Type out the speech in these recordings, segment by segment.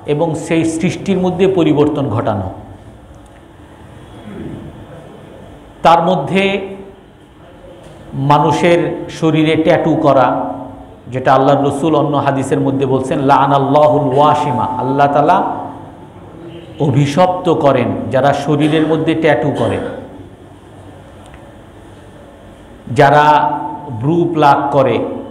এবং সেই সৃষ্টির মধ্যে পরিবর্তন ঘটানো। তার মধ্যে মানুষের শরীরে ট্যাটু করা, যেটা আল্লাহর রসুল অন্য হাদিসের মধ্যে বলছেন লাআনাল্লাহুল ওয়াশিমা, আল্লাহ তাআলা অভিশপ্ত করেন যারা শরীরের মধ্যে ট্যাটু করে, যারা ব্রু প্লাক করে,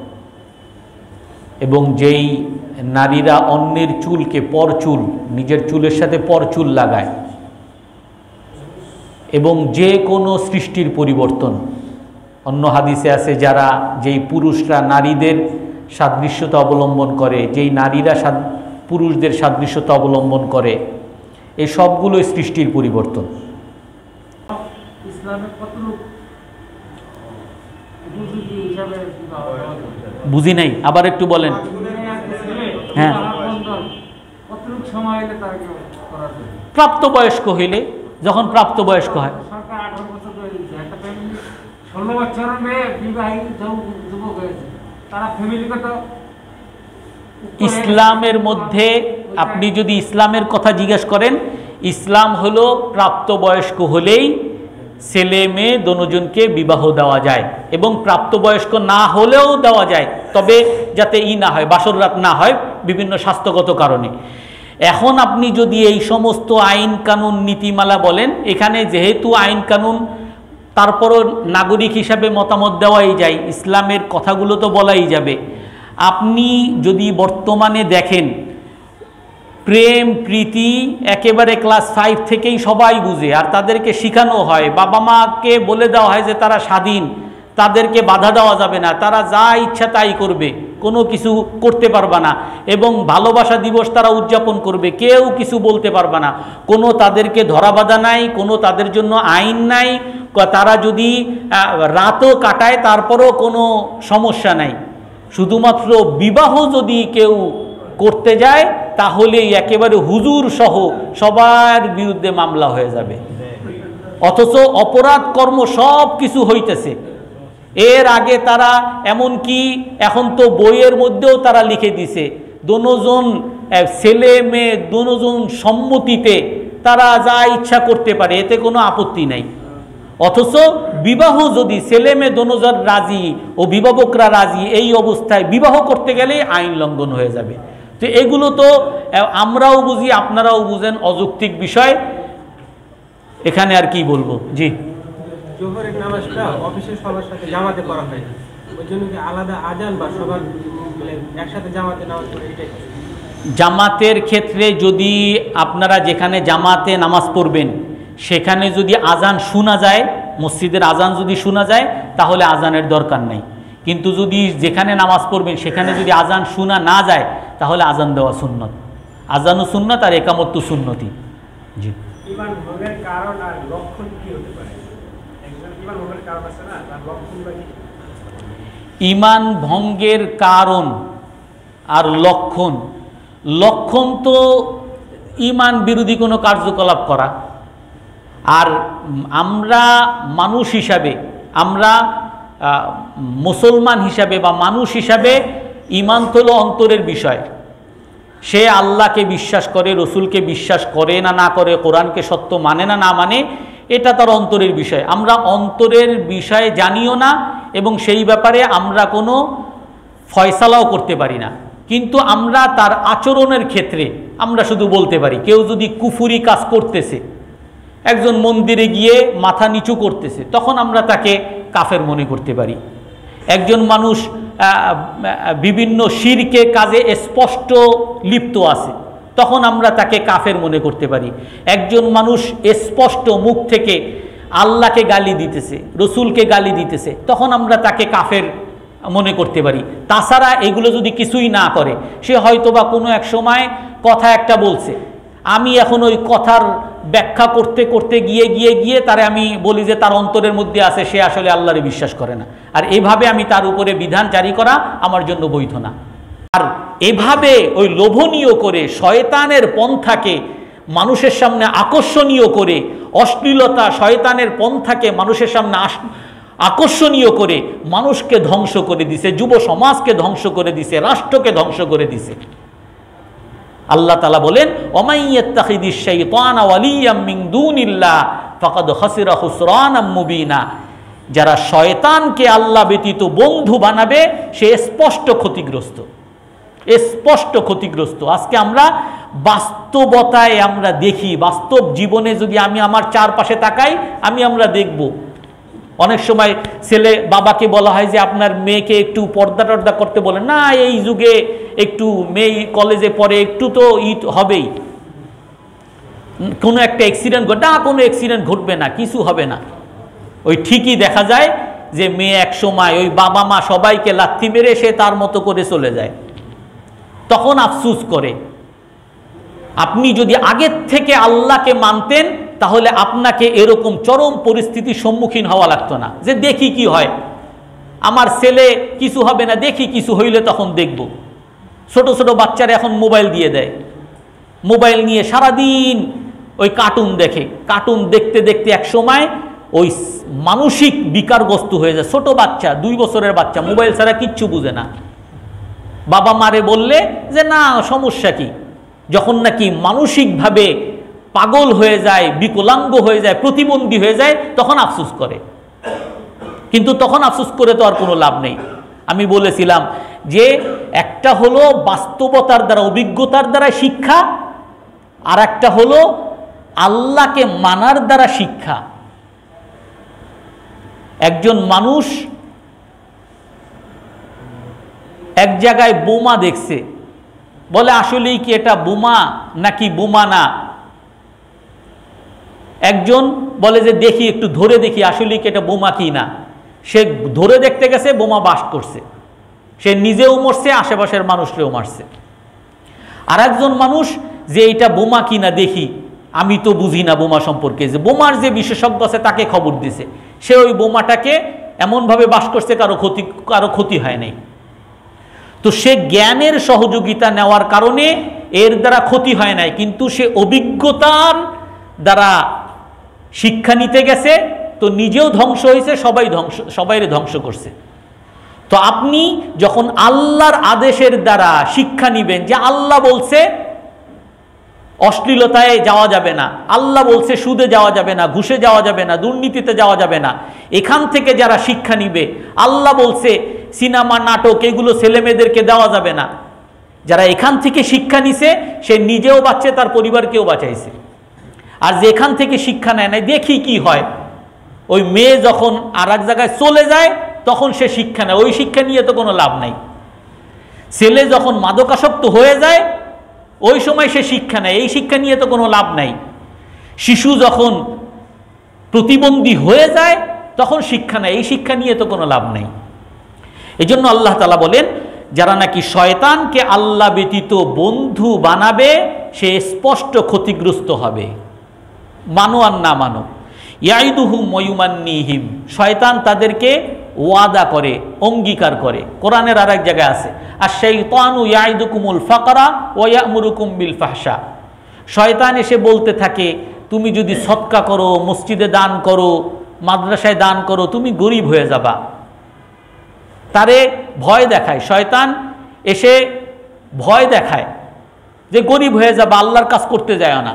এবং যেই নারীরা অন্যের চুলকে পরচুল নিজের চুলের সাথে পরচুল লাগায়, এবং যে কোনো সৃষ্টির পরিবর্তন। অন্য হাদিসে আছে যারা, যেই পুরুষরা নারীদের সাদৃশ্যতা অবলম্বন করে, যেই নারীরা পুরুষদের সাদৃশ্যতা অবলম্বন করে, এই সবগুলোই সৃষ্টির পরিবর্তন। বুঝি নাই, আবার একটু বলেন। হ্যাঁ, প্রাপ্তবয়স্ক হইলে, যখন প্রাপ্তবয়স্ক হয়, ইসলামের মধ্যে আপনি যদি ইসলামের কথা জিজ্ঞেস করেন, ইসলাম হলো প্রাপ্তবয়স্ক হলেই ছেলে মেয়ে দোনোজনকে বিবাহ দেওয়া যায়, এবং প্রাপ্তবয়স্ক না হলেও দেওয়া যায়, তবে যাতে না হয়, বাসর রাত না হয় বিভিন্ন স্বাস্থ্যগত কারণে। এখন আপনি যদি এই সমস্ত আইন কানুন নীতিমালা বলেন, এখানে যেহেতু আইন কানুন, তারপরও নাগরিক হিসাবে মতামত দেওয়াই যায়, ইসলামের কথাগুলো তো বলাই যাবে। আপনি যদি বর্তমানে দেখেন, প্রেম প্রীতি একেবারে ক্লাস 5 থেকেই সবাই বুঝে, আর তাদেরকে শেখানো হয়, বাবা মাকে বলে দেওয়া হয় যে তারা স্বাধীন, তাদেরকে বাধা দেওয়া যাবে না, তারা যা ইচ্ছা তাই করবে, কোনো কিছু করতে পারবে না, এবং ভালোবাসা দিবস তারা উদযাপন করবে, কেউ কিছু বলতে পারবে না, কোনো তাদেরকে ধরা বাধা নাই, কোনো তাদের জন্য আইন নাই, তারা যদি রাতও কাটায় তারপরও কোনো সমস্যা নাই। শুধুমাত্র বিবাহ যদি কেউ করতে যায় তাহলে একেবারে হুজুর সহ সবার বিরুদ্ধে মামলা হয়ে যাবে, অথচ অপরাধ কর্ম সব কিছু হইতেছে। এর আগে তারা এমনকি এখন তো বইয়ের মধ্যেও তারা লিখে দিছে, দোনোজন ছেলে মেয়ে দোনোজন সম্মতিতে তারা যা ইচ্ছা করতে পারে, এতে কোনো আপত্তি নাই। অথচ বিবাহ যদি ছেলে মেয়ে দোনোজন রাজি, অভিভাবকরা রাজি, এই অবস্থায় বিবাহ করতে গেলে আইন লঙ্ঘন হয়ে যাবে। তো এগুলো তো আমরাও বুঝি, আপনারাও বুঝেন, অযৌক্তিক বিষয়। এখানে আর কি বলবো। জি, জোহরের নামাজটা অফিসের সবার সাথে জামাতে পড়া হয়, ওই জন্য কি আলাদা আজান বা সবার একসাথে জামাতে নামাজ পড়ে? এটাই জামাতের ক্ষেত্রে যদি আপনারা যেখানে জামাতে নামাজ পড়বেন সেখানে যদি আজান শোনা যায়, মসজিদের আজান যদি শোনা যায়, তাহলে আজানের দরকার নেই। কিন্তু যদি যেখানে নামাজ পড়বেন সেখানে যদি আজান শোনা না যায়, তাহলে আজান দেওয়া সুন্নত। আজানও সুন্নত আর একামত্ব সুন্নতি। জি, ঈমান ভঙ্গের কারণ আর লক্ষণ কি হতে পারে? একজন ঈমান ভঙ্গের কারণ আছে না, তার লক্ষণ বা কি? ঈমান ভঙ্গের কারণ আর লক্ষণ, লক্ষণ তো ঈমান বিরোধী কোনো কার্যকলাপ করা, আর আমরা মানুষ হিসাবে, আমরা মুসলমান হিসাবে বা মানুষ হিসাবে, ঈমান তো হলো অন্তরের বিষয়। সে আল্লাহকে বিশ্বাস করে, রসুলকে বিশ্বাস করে না না করে, কোরআনকে সত্য মানে না না মানে, এটা তার অন্তরের বিষয়। আমরা অন্তরের বিষয়ে জানিও না, এবং সেই ব্যাপারে আমরা কোনো ফয়সালাও করতে পারি না। কিন্তু আমরা তার আচরণের ক্ষেত্রে আমরা শুধু বলতে পারি, কেউ যদি কুফুরি কাজ করতেছে, একজন মন্দিরে গিয়ে মাথা নিচু করতেছে, তখন আমরা তাকে কাফের মনে করতে পারি। একজন মানুষ বিভিন্ন শিরকে কাজে স্পষ্ট লিপ্ত আছে, তখন আমরা তাকে কাফের মনে করতে পারি। একজন মানুষ স্পষ্ট মুখ থেকে আল্লাহকে গালি দিতেছে, রসুলকে গালি দিতেছে, তখন আমরা তাকে কাফের মনে করতে পারি। তাছাড়া এগুলো যদি কিছুই না করে, সে হয়তোবা কোনো এক সময় কথা একটা বলছে, আমি এখন ওই কথার ব্যাখ্যা করতে করতে গিয়ে তারে আমি বলি যে তার অন্তরের মধ্যে আছে সে আসলে আল্লাহরে বিশ্বাস করে না, আর এভাবে আমি তার উপরে বিধান জারি করা আমার জন্য বৈধ না। আর এভাবে ওই লোভনীয় করে শয়তানের পন্থাকে মানুষের সামনে আকর্ষণীয় করে, অশ্লীলতা শয়তানের পন্থাকে মানুষের সামনে আকর্ষণীয় করে মানুষকে ধ্বংস করে দিছে, যুব সমাজকে ধ্বংস করে দিছে, রাষ্ট্রকে ধ্বংস করে দিছে। আল্লাহ তাআলা বলেন ওয়ামান ইয়াত্তাখিদিশ শাইতানা ওয়ালিয়াম মিন দুনিল্লাহ ফাকাদ খাসিরা খুসরানাম মুবিনা, যারা শয়তানকে আল্লাহ ব্যতীত বন্ধু বানাবে সে স্পষ্ট ক্ষতিগ্রস্ত, স্পষ্ট ক্ষতিগ্রস্ত। আজকে আমরা বাস্তবতায় আমরা দেখি, বাস্তব জীবনে যদি আমি আমার চারপাশে তাকাই আমরা দেখব অনেক সময় ছেলে বাবাকে বলা হয় যে আপনার মেয়েকে একটু পর্দা টর্দা করতে বলেন, না এই যুগে একটু মেয়ে কলেজে পড়ে একটু তো হবেই, কোনো একটা অ্যাক্সিডেন্ট ঘটে না, কোনো অ্যাক্সিডেন্ট ঘটবে না, কিছু হবে না। ওই ঠিকই দেখা যায় যে মেয়ে এক সময় ওই বাবা মা সবাইকে লাথি মেরে সে তার মতো করে চলে যায়, তখন আফসোস করে। আপনি যদি আগের থেকে আল্লাহকে মানতেন তাহলে আপনাকে এরকম চরম পরিস্থিতির সম্মুখীন হওয়া লাগতো না, যে দেখি কি হয়, আমার ছেলে কিছু হবে না, দেখি কিছু হইলে তখন দেখব। ছোট ছোট বাচ্চারা এখন মোবাইল দিয়ে দেয়, মোবাইল নিয়ে সারাদিন ওই কার্টুন দেখে, কার্টুন দেখতে দেখতে এক সময় ওই মানসিক বিকারগ্রস্ত হয়ে যায়। ছোট বাচ্চা 2 বছরের বাচ্চা মোবাইল ছাড়া কিচ্ছু বুঝে না, বাবা মারে বললে যে না সমস্যা কি, যখন নাকি মানসিকভাবে পাগল হয়ে যায়, বিকলাঙ্গ হয়ে যায়, প্রতিবন্ধী হয়ে যায়, তখন আফসোস করে। কিন্তু তখন আফসোস করে তো আর কোনো লাভ নেই। আমি বলেছিলাম যে একটা হলো বাস্তবতার দ্বারা, অভিজ্ঞতার দ্বারা শিক্ষা, আর একটা হলো আল্লাহকে মানার দ্বারা শিক্ষা। একজন মানুষ এক জায়গায় বোমা দেখছে, বলে আসলেই কি এটা বোমা নাকি বোমা না। একজন বলে যে দেখি একটু ধরে দেখি আসলেই কি এটা বোমা কি না। সে ধরে দেখতে গেছে, বোমা বাস্ট করছে, সে নিজেও মরছে, আশেপাশের মানুষকেও মারছে। আর একজন মানুষ যে এটা বোমা কি না দেখি, আমি তো বুঝি না বোমা সম্পর্কে, যে বোমার যে বিশেষজ্ঞ আছে তাকে খবর দিছে, সে ওই বোমাটাকে এমনভাবে বাস্ট করছে কারো ক্ষতি হয় নাই। তো সে জ্ঞানের সহযোগিতা নেওয়ার কারণে এর দ্বারা ক্ষতি হয় নাই, কিন্তু সে অভিজ্ঞতার দ্বারা শিক্ষা নিতে গেছে, তো নিজেও ধ্বংস হয়েছে, সবাইরে ধ্বংস করছে। তো আপনি যখন আল্লাহর আদেশের দ্বারা শিক্ষা নিবেন, যে আল্লাহ বলছে অশ্লীলতায় যাওয়া যাবে না, আল্লাহ বলছে সুদে যাওয়া যাবে না, ঘুষে যাওয়া যাবে না, দুর্নীতিতে যাওয়া যাবে না, এখান থেকে যারা শিক্ষা নিবে, আল্লাহ বলছে সিনেমা নাটক এগুলো ছেলে মেয়েদেরকে দেওয়া যাবে না, যারা এখান থেকে শিক্ষা নিছে সে নিজেও বাঁচছে, তার পরিবারকেও বাঁচাইছে। আর যে এখান থেকে শিক্ষা নেয় নাই, দেখি কি হয়, ওই মেয়ে যখন আর এক জায়গায় চলে যায় তখন সে শিক্ষা নেয়, ওই শিক্ষা নিয়ে তো কোনো লাভ নাই। ছেলে যখন মাদকাসক্ত হয়ে যায় ওই সময় সে শিক্ষা নেয়, এই শিক্ষা নিয়ে তো কোনো লাভ নাই। শিশু যখন প্রতিবন্ধী হয়ে যায় তখন শিক্ষা নেয়, এই শিক্ষা নিয়ে তো কোনো লাভ নাই। এই জন্য আল্লাহ তাআলা বলেন যারা নাকি শয়তানকে আল্লাহ ব্যতীত বন্ধু বানাবে সে স্পষ্ট ক্ষতিগ্রস্ত হবে, মানো আর না মানো। ইয়াইদুহুম ওয়া ইউমান্নিহিম, শয়তান তাদেরকে ওয়াদা করে, অঙ্গীকার করে। কোরআনের আর এক জায়গায় আছে আশ-শাইতানু ইয়াইদুকুমুল ফাকরা ওয়া ইয়া'মুরুকুম বিল ফাহশা, শয়তান এসে বলতে থাকে তুমি যদি সদকা করো, মসজিদে দান করো, মাদ্রাসায় দান করো, তুমি গরিব হয়ে যাবা। তারে ভয় দেখায়, শয়তান এসে ভয় দেখায় যে গরিব হয়ে যাবা, আল্লাহর কাজ করতে যায় না।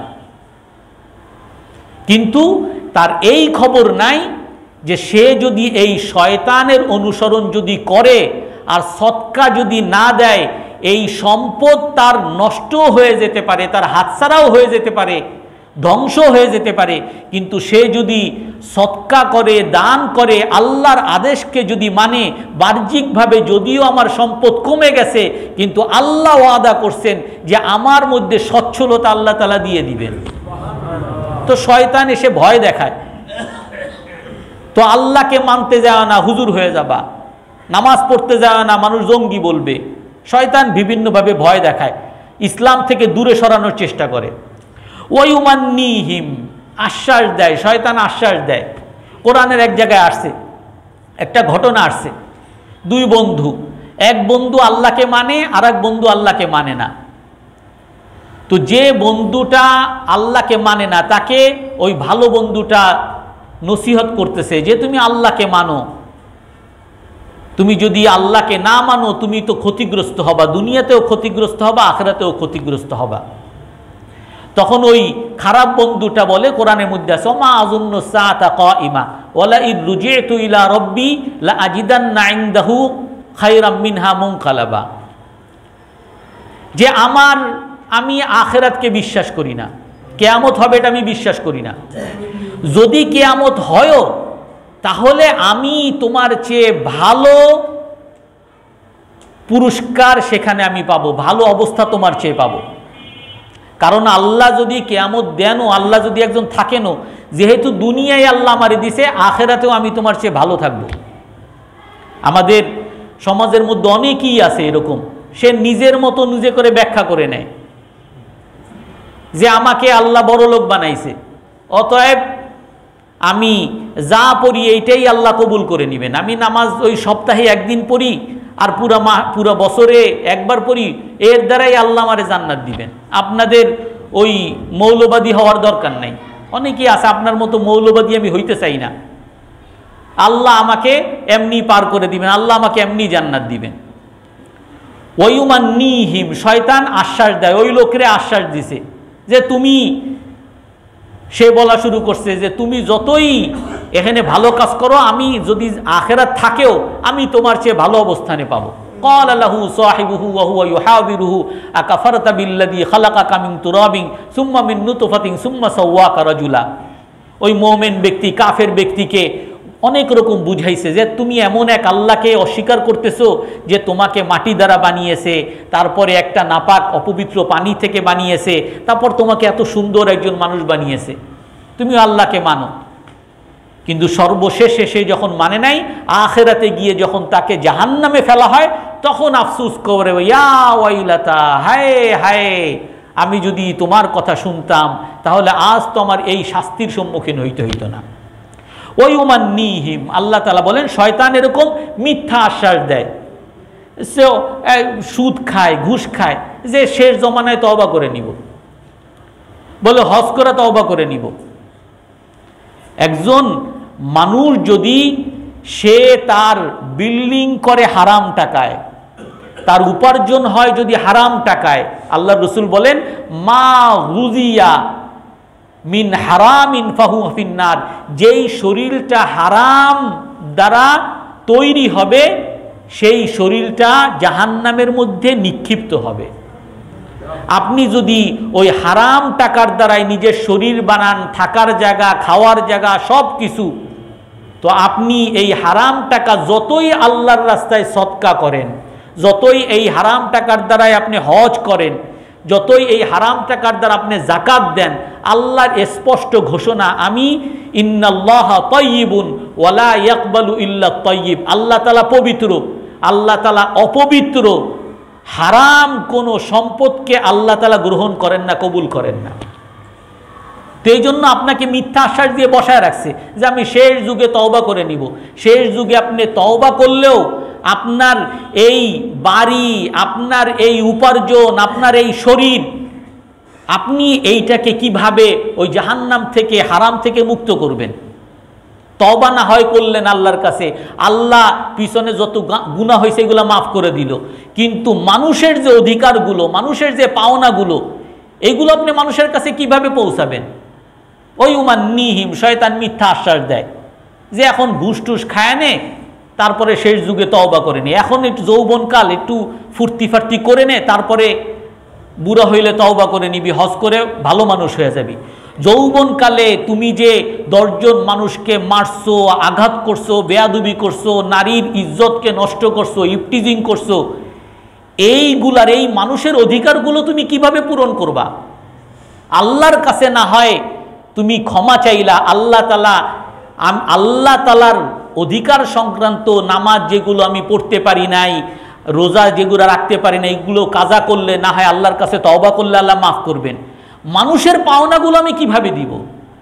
কিন্তু তার এই খবর নাই যে সে যদি এই শয়তানের অনুসরণ যদি করে আর সদকা যদি না দেয়, এই সম্পদ তার নষ্ট হয়ে যেতে পারে, তার হাতছাড়াও হয়ে যেতে পারে, ধ্বংস হয়ে যেতে পারে। কিন্তু সে যদি সদকা করে, দান করে, আল্লাহর আদেশকে যদি মানে, বাহ্যিকভাবে যদিও আমার সম্পদ কমে গেছে কিন্তু আল্লাহ ওয়াদা করছেন যে আমার মধ্যে সচ্ছলতা আল্লাহ তাআলা দিয়ে দিবেন। তো শয়তান এসে ভয় দেখায়, তো আল্লাহকে মানতে যাওয়া না, হুজুর হয়ে যাবা, নামাজ পড়তে যাওয়া না, মানুষ জঙ্গি বলবে। শয়তান বিভিন্নভাবে ভয় দেখায়, ইসলাম থেকে দূরে সরানোর চেষ্টা করে। ওয়ায়ুমান্নিহিম, আশ্বাস দেয়, শয়তান আশ্বাস দেয়। কোরআনের এক জায়গায় আসছে, একটা ঘটনা আসছে, 2 বন্ধু, এক বন্ধু আল্লাহকে মানে আর এক বন্ধু আল্লাহকে মানে না। তো যে বন্ধুটা আল্লাহকে মানে না তাকে ওই ভালো বন্ধুটা নসিহত করতেছে যে তুমি আল্লাহকে মানো। তো তুমি যদি আল্লাহকে না মানো তুমি তো ক্ষতিগ্রস্ত হবা, দুনিয়াতেও ক্ষতিগ্রস্ত হবা, আখিরাতেও ক্ষতিগ্রস্ত হবা। তখন ওই খারাপ বন্ধুটা বলে, কোরআনের মধ্যে আছে, ওমা আযুন্নু সাআতা কাইমা ওয়ালা ইদ রুজি'তু ইলা রাব্বি লা আজিদান্না ইনদাহু খায়রাম মিনহা মুনকালাবা, যে আমি আখিরাতকে বিশ্বাস করি না, কিয়ামত হবে এটা আমি বিশ্বাস করি না। যদি কিয়ামত হয়ও তাহলে আমি তোমার চেয়ে ভালো পুরস্কার সেখানে আমি পাবো, ভালো অবস্থা তোমার চেয়ে পাবো। কারণ আল্লাহ যদি কিয়ামত দেনও, আল্লাহ যদি একজন থাকেনও, যেহেতু দুনিয়ায় আল্লাহ আমারে দিছে, আখিরাতেও আমি তোমার চেয়ে ভালো থাকবো। আমাদের সমাজের মধ্যে অনেকেই আছে এরকম, সে নিজের মতো নিজে করে ব্যাখ্যা করে নেয় যে আমাকে আল্লাহ বড় লোক বানাইছে, অতএব আমি যা পড়ি এইটাই আল্লাহ কবুল করে নেবেন। আমি নামাজ ওই সপ্তাহে একদিন পড়ি আর পুরা বছরে একবার পড়ি, এর দ্বারাই আল্লাহ আমারে জান্নাত দিবেন। আপনাদের ওই মৌলবাদী হওয়ার দরকার নাই। অনেকেই আছে আপনার মতো মৌলবাদী আমি হইতে চাই না, আল্লাহ আমাকে এমনি পার করে দিবেন, আল্লাহ আমাকে এমনি জান্নাত দিবেন। ওয়ায়ুমান্নিহিম, শয়তান আশ্বাস দেয়, ওই লোকেরে আশ্বাস দিছে যে তুমি, সে বলা শুরু করছে যে তুমি যতই এখানে ভালো কাজ করো, আমি যদি আখিরাত থাকেও আমি তোমার চেয়ে ভালো অবস্থানে পাবো। ক্বালা লাহু সাহিবুহু ওয়া হুয়া ইউহাবিরুহু আকাফারতা বিল্লাযী খালাকাকা মিন তুরাবিন সুম্মা মিন নুতফাতিন সুম্মা সাওয়াকা রাজুলা। ওই মুমিন ব্যক্তি কাফের ব্যক্তিকে অনেক রকম বুঝাইছে যে তুমি এমন এক আল্লাহকে অস্বীকার করতেছো যে তোমাকে মাটি দ্বারা বানিয়েছে, তারপরে একটা নাপাক অপবিত্র পানি থেকে বানিয়েছে, তারপর তোমাকে এত সুন্দর একজন মানুষ বানিয়েছে, তুমি আল্লাহকে মানো। কিন্তু সর্বশেষে সে যখন মানে নাই, আখিরাতে গিয়ে যখন তাকে জাহান্নামে ফেলা হয় তখন আফসোস করে, ইয়া ওয়াইলাতা, হায় হায়, আমি যদি তোমার কথা শুনতাম তাহলে আজ তো আমার এই শাস্তির সম্মুখীন হইতে হইতো না। ওয়ায়ুমান্নিহিম, আল্লাহ তাআলা বলেন শয়তান এরকম মিথ্যা আশ্বাস দেয়, সে সুদ খায়, ঘুষ খায়, যে শেষ জমানায় তওবা করে নিব, বলে হজ করে তওবা করে নিব। একজন মানুষ যদি সে তার বিল্ডিং করে হারাম টাকায়, তার উপার্জন হয় যদি হারাম টাকায়, আল্লাহ রসুল বলেন মা গুজিয়া মিন হারামিন ফাহুয়া ফিন্নার, যেই শরীরটা হারাম দ্বারা তৈরি হবে সেই শরীরটা জাহান্নামের মধ্যে নিক্ষিপ্ত হবে। আপনি যদি ওই হারাম টাকার দ্বারাই নিজের শরীর বানান, থাকার জায়গা, খাওয়ার জায়গা, সব কিছু, তো আপনি এই হারাম টাকা যতই আল্লাহর রাস্তায় সদকা করেন, যতই এই হারাম টাকার দ্বারাই আপনি হজ করেন, যতই এই হারাম টাকার দ্বারা আপনি যাকাত দেন, আল্লাহর স্পষ্ট ঘোষণা, আমি ইন্নাল্লাহা তাইয়্যিবুন ওয়া লা ইয়াকবালু ইল্লা তাইয়্যিব, আল্লাহ তাআলা পবিত্র, আল্লাহ তাআলা অপবিত্র, হারাম কোনো সম্পদকে আল্লাহ তাআলা গ্রহণ করেন না, কবুল করেন না। তো এই জন্য আপনাকে মিথ্যা আশ্বাস দিয়ে বসায় রাখছে যে আমি শেষ যুগে তওবা করে নিব। শেষ যুগে আপনি তওবা করলেও আপনার এই বাড়ি, আপনার এই উপার্জন, আপনার এই শরীর, আপনি এইটাকে কিভাবে ওই জাহান্নাম থেকে, হারাম থেকে মুক্ত করবেন? তওবা না হয় করলেন আল্লাহর কাছে, আল্লাহ পিছনে যত গুনাহ হয়েছে এগুলো মাফ করে দিল, কিন্তু মানুষের যে অধিকারগুলো, মানুষের যে পাওনাগুলো, এগুলো আপনি মানুষের কাছে কিভাবে পৌঁছাবেন? ওই উমান্নিহিম, শয়তান মিথ্যা আশ্বাস দেয় যে এখন ঘুষ টুস খায় নে, তারপরে শেষ যুগে তওবা করে নে, এখন একটু যৌবনকাল, একটু ফুর্তি ফার্তি করে নে, তারপরে বুড়া হইলে তওবা করে নিবি, হজ করে ভালো মানুষ হয়ে যাবি। যৌবনকালে তুমি যে 10 জন মানুষকে মারছো, আঘাত করছো, বেয়াদবি করছো, নারীর ইজ্জতকে নষ্ট করছো, ইফটিজিং করছো, এইগুলার, এই মানুষের অধিকারগুলো তুমি কিভাবে পূরণ করবা? আল্লাহর কাছে না হয় তুমি ক্ষমা চাইলা, আল্লাহ তাআলার অধিকার সংক্রান্ত নামাজ যেগুলো আমি পড়তে পারি নাই, রোজা যেগুলো রাখতে পারি না, এইগুলো কাজা করলে না হয় আল্লাহর কাছে তওবা করলে আল্লাহ মাফ করবেন। মানুষের পাওনাগুলো আমি কিভাবে দিব?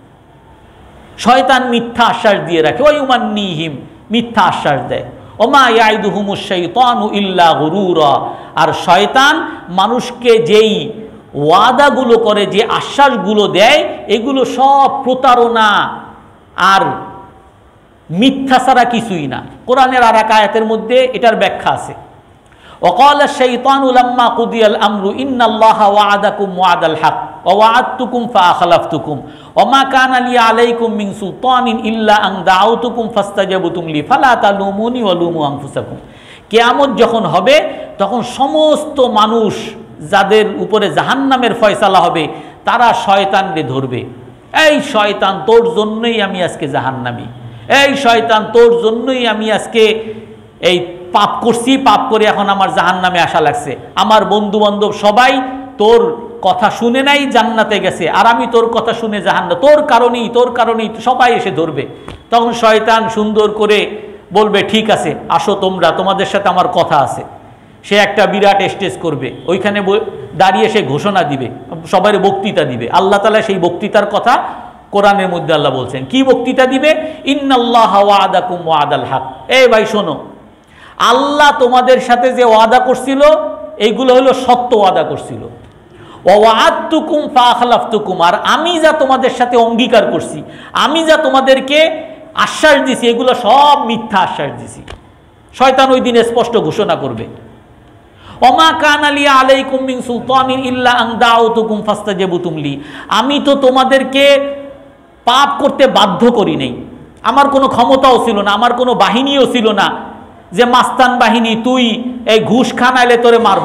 শয়তান মিথ্যা আশ্বাস দিয়ে রাখে, ওয়ায়ুমান্নিহিম, মিথ্যা আশ্বাস দেয়, ওমা ইয়াইদুহুমুশ শাইতানু ইল্লা গুরুরা, আর শয়তান মানুষকে যেই ওয়াদাগুলো করে, যে আশ্বাসগুলো দেয়, এগুলো সব প্রতারণা আর মিথ্যা ছাড়া কিছুই না। কোরআনের আর এক আয়াতের মধ্যে এটার ব্যাখ্যা আছে, ওয়াকালা শাইতানু লাম্মা কুদিয়াল আমরু ইন্নাল্লাহা ওয়া'আদাকুম ওয়া'দাল হক ওয়া ওয়া'আদতুকুম ফাআখলাফতুকুম ওয়া মা কানা লি আলাইকুম মিন সুলতানিন ইল্লা আন দাআউতুকুম ফাস্তাজাবতুম লি ফালা তালুমুনি ওয়া লুমু আনফুসাকুম। কিয়ামত যখন হবে তখন সমস্ত মানুষ যাদের উপরে জাহান্নামের ফয়সালা হবে তারা শয়তানকে ধরবে, এই শয়তান তোর জন্যই আমি আজকে জাহান্নামী, এই শয়তান তোর জন্যই আমি আজকে এই পাপ করছি, পাপ করে এখন আমার জাহান্নামে আসা লাগছে, আমার বন্ধু বান্ধব সবাই তোর কথা শুনে নাই জান্নাতে গেছে আর আমি তোর কথা শুনে জাহান্নাম, তোর কারণেই সবাই এসে ধরবে। তখন শয়তান সুন্দর করে বলবে ঠিক আছে আসো তোমরা, তোমাদের সাথে আমার কথা আছে। সে একটা বিরাট স্টেজ করবে, ওইখানে দাঁড়িয়ে সে ঘোষণা দিবে, সবার বক্তৃতা দিবে। আল্লাহ তাআলা সেই বক্তৃতার কথা কোরআনের মধ্যে আল্লাহ বলছেন, কি বক্তৃতা দিবে? ইন্নাল্লাহা ওয়া'আদাকুম ওয়া'দাল হক। এই ভাই শোনো, আল্লাহ তোমাদের সাথে যে ওয়াদা করছিল এইগুলো হলো সত্য ওয়াদা করছিল। ওয়া ওয়া'আদতুকুম ফাআখলাফতুকুম, আর আমি যা তোমাদের সাথে অঙ্গীকার করছি, আমি যা তোমাদেরকে আশ্বাস দিছি এগুলো সব মিথ্যা আশ্বাস দিছি। শয়তান ওই দিন স্পষ্ট ঘোষণা করবে, ওয়া মা কানা লি আলাইকুম মিন সুলতানিন ইল্লা আন দাআউতুকুম ফাস্তাজাবতুম লি, আমি তো তোমাদেরকে পাপ করতে বাধ্য করি নাই, আমার কোনো ক্ষমতাও ছিল না, আমার কোনো বাহিনীও ছিল না যে মাস্তান বাহিনী তুই এই ঘুষ খা নাইলে তোরে মারব,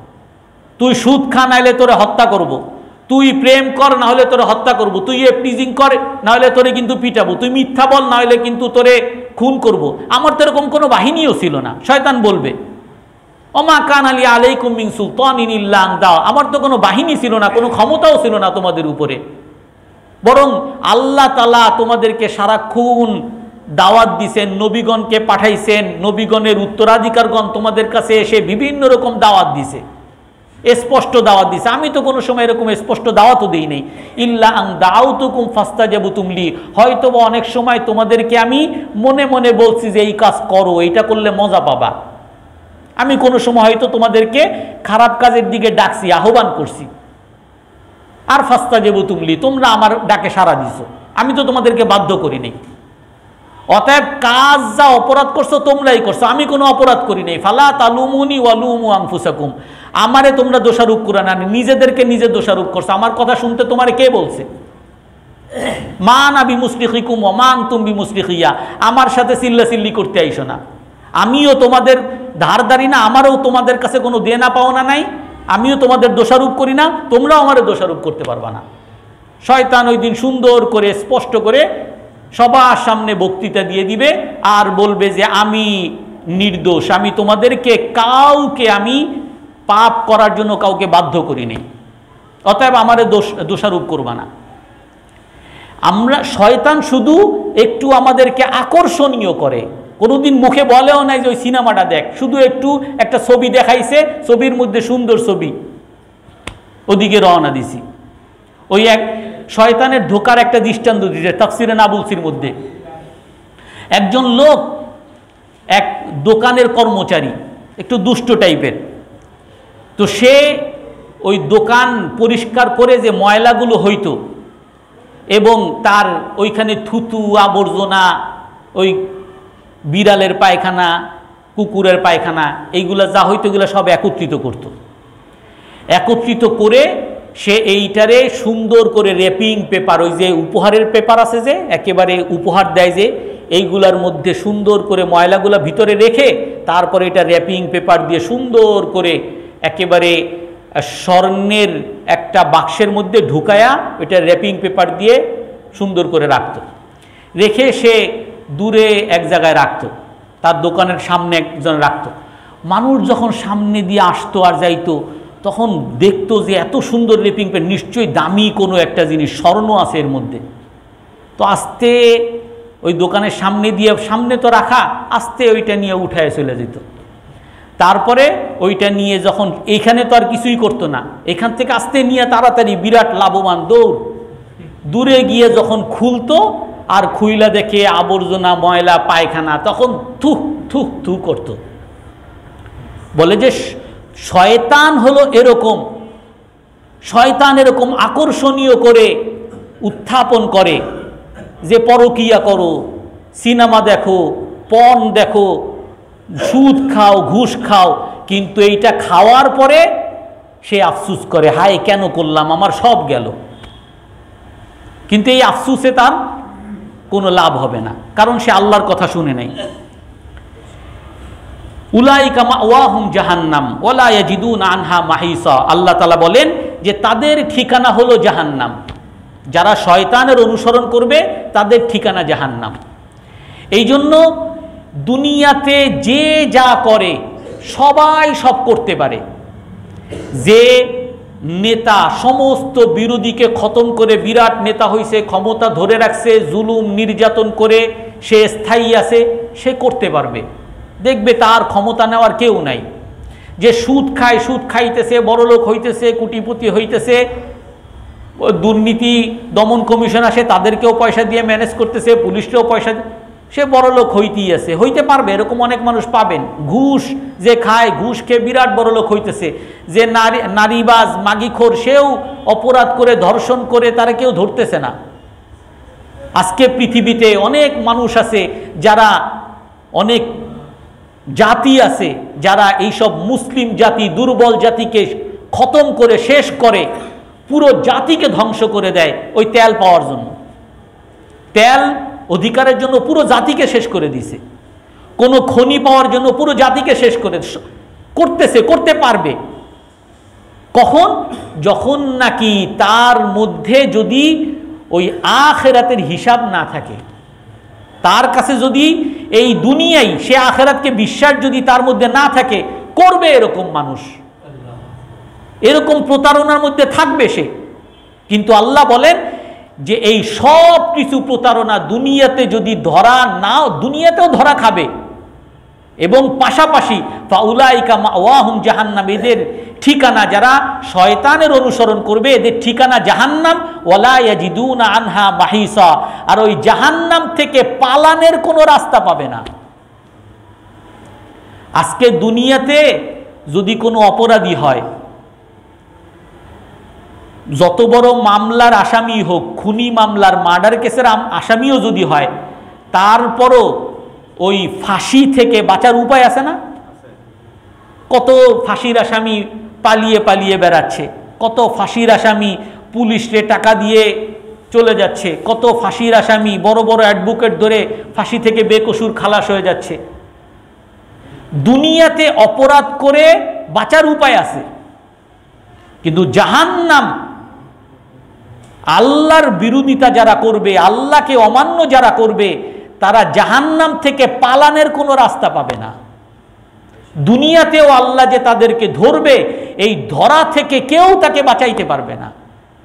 তুই সুদ খা নাইলে তোরে হত্যা করব, তুই প্রেম কর না হলে তোরে হত্যা করব, তুই এফটিজিং কর না হলে তোরে কিন্তু পিটাবো, তুই মিথ্যা বল না হলে কিন্তু তোরে খুন করব। আমার তো এরকম কোনো বাহিনীও ছিল না। শয়তান বলবে ওমা কানা লি আলাইকুম মিন সুলতানিন ইল্লা আন দাআ, আমার তো কোনো বাহিনী ছিল না, কোনো ক্ষমতাও ছিল না তোমাদের উপরে, বরং আল্লাহ তাআলা তোমাদেরকে সারাক্ষণ দাওয়াত দিছেন, নবীগণকে পাঠাইছেন, নবীগণের উত্তরাধিকারগণ তোমাদের কাছে এসে বিভিন্ন রকম দাওয়াত দিছে, স্পষ্ট দাওয়াত দিছে। আমি তো কোনো সময় এরকম স্পষ্ট দাওয়াতও দিই নাই। ইল্লা আন দাআউতুকুম ফাস্তাজাবতুম লি, হয়তো বা অনেক সময় তোমাদেরকে আমি মনে মনে বলছি যে এই কাজ করো, এইটা করলে মজা পাবা, আমি কোনো সময় হয়তো তোমাদেরকে খারাপ কাজের দিকে ডাকছি, আহ্বান করছি, আর ফাস্তাজাবতুম লি, তোমরা আমার ডাকে সাড়া দিছো, আমি তো তোমাদেরকে বাধ্য করি নাই। অতএব কাজ যা অপরাধ করছো তোমরাই করছো, আমি কোনো অপরাধ করি নাই। ফালা তালুমুনি ওয়া লুমু আনফুসাকুম, আমারে তোমরা দোষারোপ করো না, নিজেদেরকে নিজে দোষারোপ করছো। আমার কথা শুনতে তোমারে কে বলছে? মা আনা বিমুসলিখিকুম ওয়া মা আনতুম বিমুসলিখিয়া, আমার সাথে চিল্লাচিল্লি করতে আইসো না, আমিও তোমাদের ধারদারি না, আমারও তোমাদের কাছে কোনো দেনা পাওনা নাই, আমিও তোমাদের দোষারোপ করি না, তোমরাও আমারে দোষারোপ করতে পারবা না। শয়তান ওই দিন সুন্দর করে স্পষ্ট করে সবার সামনে বক্তৃতা দিয়ে দিবে আর বলবে যে আমি নির্দোষ, আমি তোমাদেরকে কাউকে আমি পাপ করার জন্য কাউকে বাধ্য করিনি, অতএব আমারে দোষারোপ করবা না। আমরা শয়তান শুধু একটু আমাদেরকে আকর্ষণীয় করে, কোনোদিন মুখে বলেও নাই যে ওই সিনেমাটা দেখ, শুধু একটু একটা ছবি দেখাইছে, ছবির মধ্যে সুন্দর ছবি, ওদিকে রওনা দিছি। ওই এক শয়তানের ধোকার একটা দৃষ্টান্ত দিয়েছে তাফসিরে নাবুলসির মধ্যে। একজন লোক, এক দোকানের কর্মচারী, একটু দুষ্ট টাইপের, তো সে ওই দোকান পরিষ্কার করে যে ময়লাগুলো হইতো এবং তার ওইখানে থুতু আবর্জনা, ওই বিড়ালের পায়খানা, কুকুরের পায়খানা, এইগুলা যা হইতো এগুলো সব একত্রিত করত। একত্রিত করে সে এইটারে সুন্দর করে র্যাপিং পেপার, ওই যে উপহারের পেপার আছে যে একেবারে উপহার দেয় যে, এইগুলার মধ্যে সুন্দর করে ময়লাগুলা ভিতরে রেখে তারপরে এটা র্যাপিং পেপার দিয়ে সুন্দর করে একেবারে স্বর্ণের একটা বাক্সের মধ্যে ঢুকায়া ওইটা র্যাপিং পেপার দিয়ে সুন্দর করে রাখত। রেখে সে দূরে এক জায়গায় রাখত, তার দোকানের সামনে একজন রাখত। মানুষ যখন সামনে দিয়ে আসতো আর যাইতো তখন দেখতো যে এত সুন্দর র্যাপিং পেপার, নিশ্চয়ই দামি কোনো একটা জিনিস, স্বর্ণ আছে এর মধ্যে। তো আস্তে ওই দোকানের সামনে দিয়ে, সামনে তো রাখা, আস্তে ওইটা নিয়ে উঠায় চলে যেত। তারপরে ওইটা নিয়ে যখন, এইখানে তো আর কিছুই করতো না, এখান থেকে আস্তে নিয়ে তাড়াতাড়ি বিরাট লাভবান দৌড়, দূরে গিয়ে যখন খুলতো আর খুইলা দেখে আবর্জনা, ময়লা, পায়খানা, তখন থুক থুক থু করত। বলে যে শয়তান হলো এরকম, শয়তান এরকম আকর্ষণীয় করে উত্থাপন করে যে পরকিয়া করো, সিনেমা দেখো, পর্ন দেখো, সুদ খাও, ঘুষ খাও, কিন্তু এইটা খাওয়ার পরে সে আফসুস করে, হায় কেন করলাম, আমার সব গেল। কিন্তু এই আফসুসে তার কোনো লাভ হবে না, কারণ সে আল্লাহর কথা শুনে নাই। উলাইকা মাওয়াহুম জাহান্নাম ওয়ালা ইয়াজিদুনা আনহা মাহিসা। আল্লাহ তাআলা বলেন যে তাদের ঠিকানা হলো জাহান্নাম। যারা শয়তানের অনুসরণ করবে তাদের ঠিকানা জাহান্নাম। এই জন্য দুনিয়াতে যে যা করে সবাই সব করতে পারে। যে নেতা সমস্ত বিরোধীকে খতম করে বিরাট নেতা হইছে, ক্ষমতা ধরে রাখছে, জুলুম নির্যাতন করে সে স্থায়ী আছে, সে করতে পারবে। দেখবে তার ক্ষমতা নেওয়ার কেউ নাই। যে সুদ খায়, সুদ খাইতেছে, বড়লোক হইতেছে, কোটিপতি হইতেছে, দুর্নীতি দমন কমিশন আসে, তাদেরকেও পয়সা দিয়ে ম্যানেজ করতেছে, পুলিশকেও পয়সা, সে বড়লোক হইতেই আছে, হইতে পারবে। এরকম অনেক মানুষ পাবেন। ঘুষ যে খায়, ঘুষ খেয়ে বিরাট বড়লোক হইতেছে। যে নারীবাজ মাগিখোর, সেও অপরাধ করে ধর্ষণ করে, তারা কেউ ধরতেছে না। আজকে পৃথিবীতে অনেক মানুষ আছে যারা, অনেক জাতি আছে যারা এইসব মুসলিম জাতি, দুর্বল জাতিকে খতম করে শেষ করে, পুরো জাতিকে ধ্বংস করে দেয় ওই তেল পাওয়ার জন্য। তেল অধিকারের জন্য পুরো জাতিকে শেষ করে দিছে। কোনো খনি পাওয়ার জন্য পুরো জাতিকে শেষ করতেছে, করতে পারবে। কখন? যখন নাকি তার মধ্যে যদি ওই আখিরাতের হিসাব না থাকে, তার কাছে যদি এই দুনিয়ায় সে আখিরাতকে বিশ্বাস যদি তার মধ্যে না থাকে, করবে এরকম মানুষ, এরকম প্রতারণার মধ্যে থাকবে সে। কিন্তু আল্লাহ বলেন যে এই সব কিছু প্রতারণা দুনিয়াতে যদি ধরা নাও, দুনিয়াতেও ধরা খাবে। এবং পাশাপাশি ফাউলাইকা মাওয়াহুম জাহান্নাম, এদের ঠিকানা, যারা শয়তানের অনুসরণ করবে এদের ঠিকানা জাহান্নাম, ওয়ালা ইয়াজিদুনা আনহা মাহিসা। আর ওই জাহান্নাম থেকে পালানের কোনো রাস্তা পাবে না। আজকে দুনিয়াতে যদি কোনো অপরাধী হয়, যত বড় মামলার আসামি হোক, খুনি মামলার, মার্ডার কেসের আসামিও যদি হয়, তারপরও ওই ফাঁসি থেকে বাঁচার উপায় আছে না? কত ফাঁসির আসামি পালিয়ে পালিয়ে বেড়াচ্ছে, কত ফাঁসির আসামি পুলিশে টাকা দিয়ে চলে যাচ্ছে, কত ফাঁসির আসামি বড় বড় অ্যাডভোকেট ধরে ফাঁসি থেকে বেকসুর খালাস হয়ে যাচ্ছে। দুনিয়াতে অপরাধ করে বাঁচার উপায় আছে, কিন্তু জাহান্নাম, আল্লাহর বিরোধিতা যারা করবে, আল্লাহকে অমান্য যারা করবে, তারা জাহান্নাম থেকে পালানের কোনো রাস্তা পাবে না। দুনিয়াতেও আল্লাহ যে তাদেরকে ধরবে, এই ধরা থেকে কেউ তাকে বাঁচাইতে পারবে না।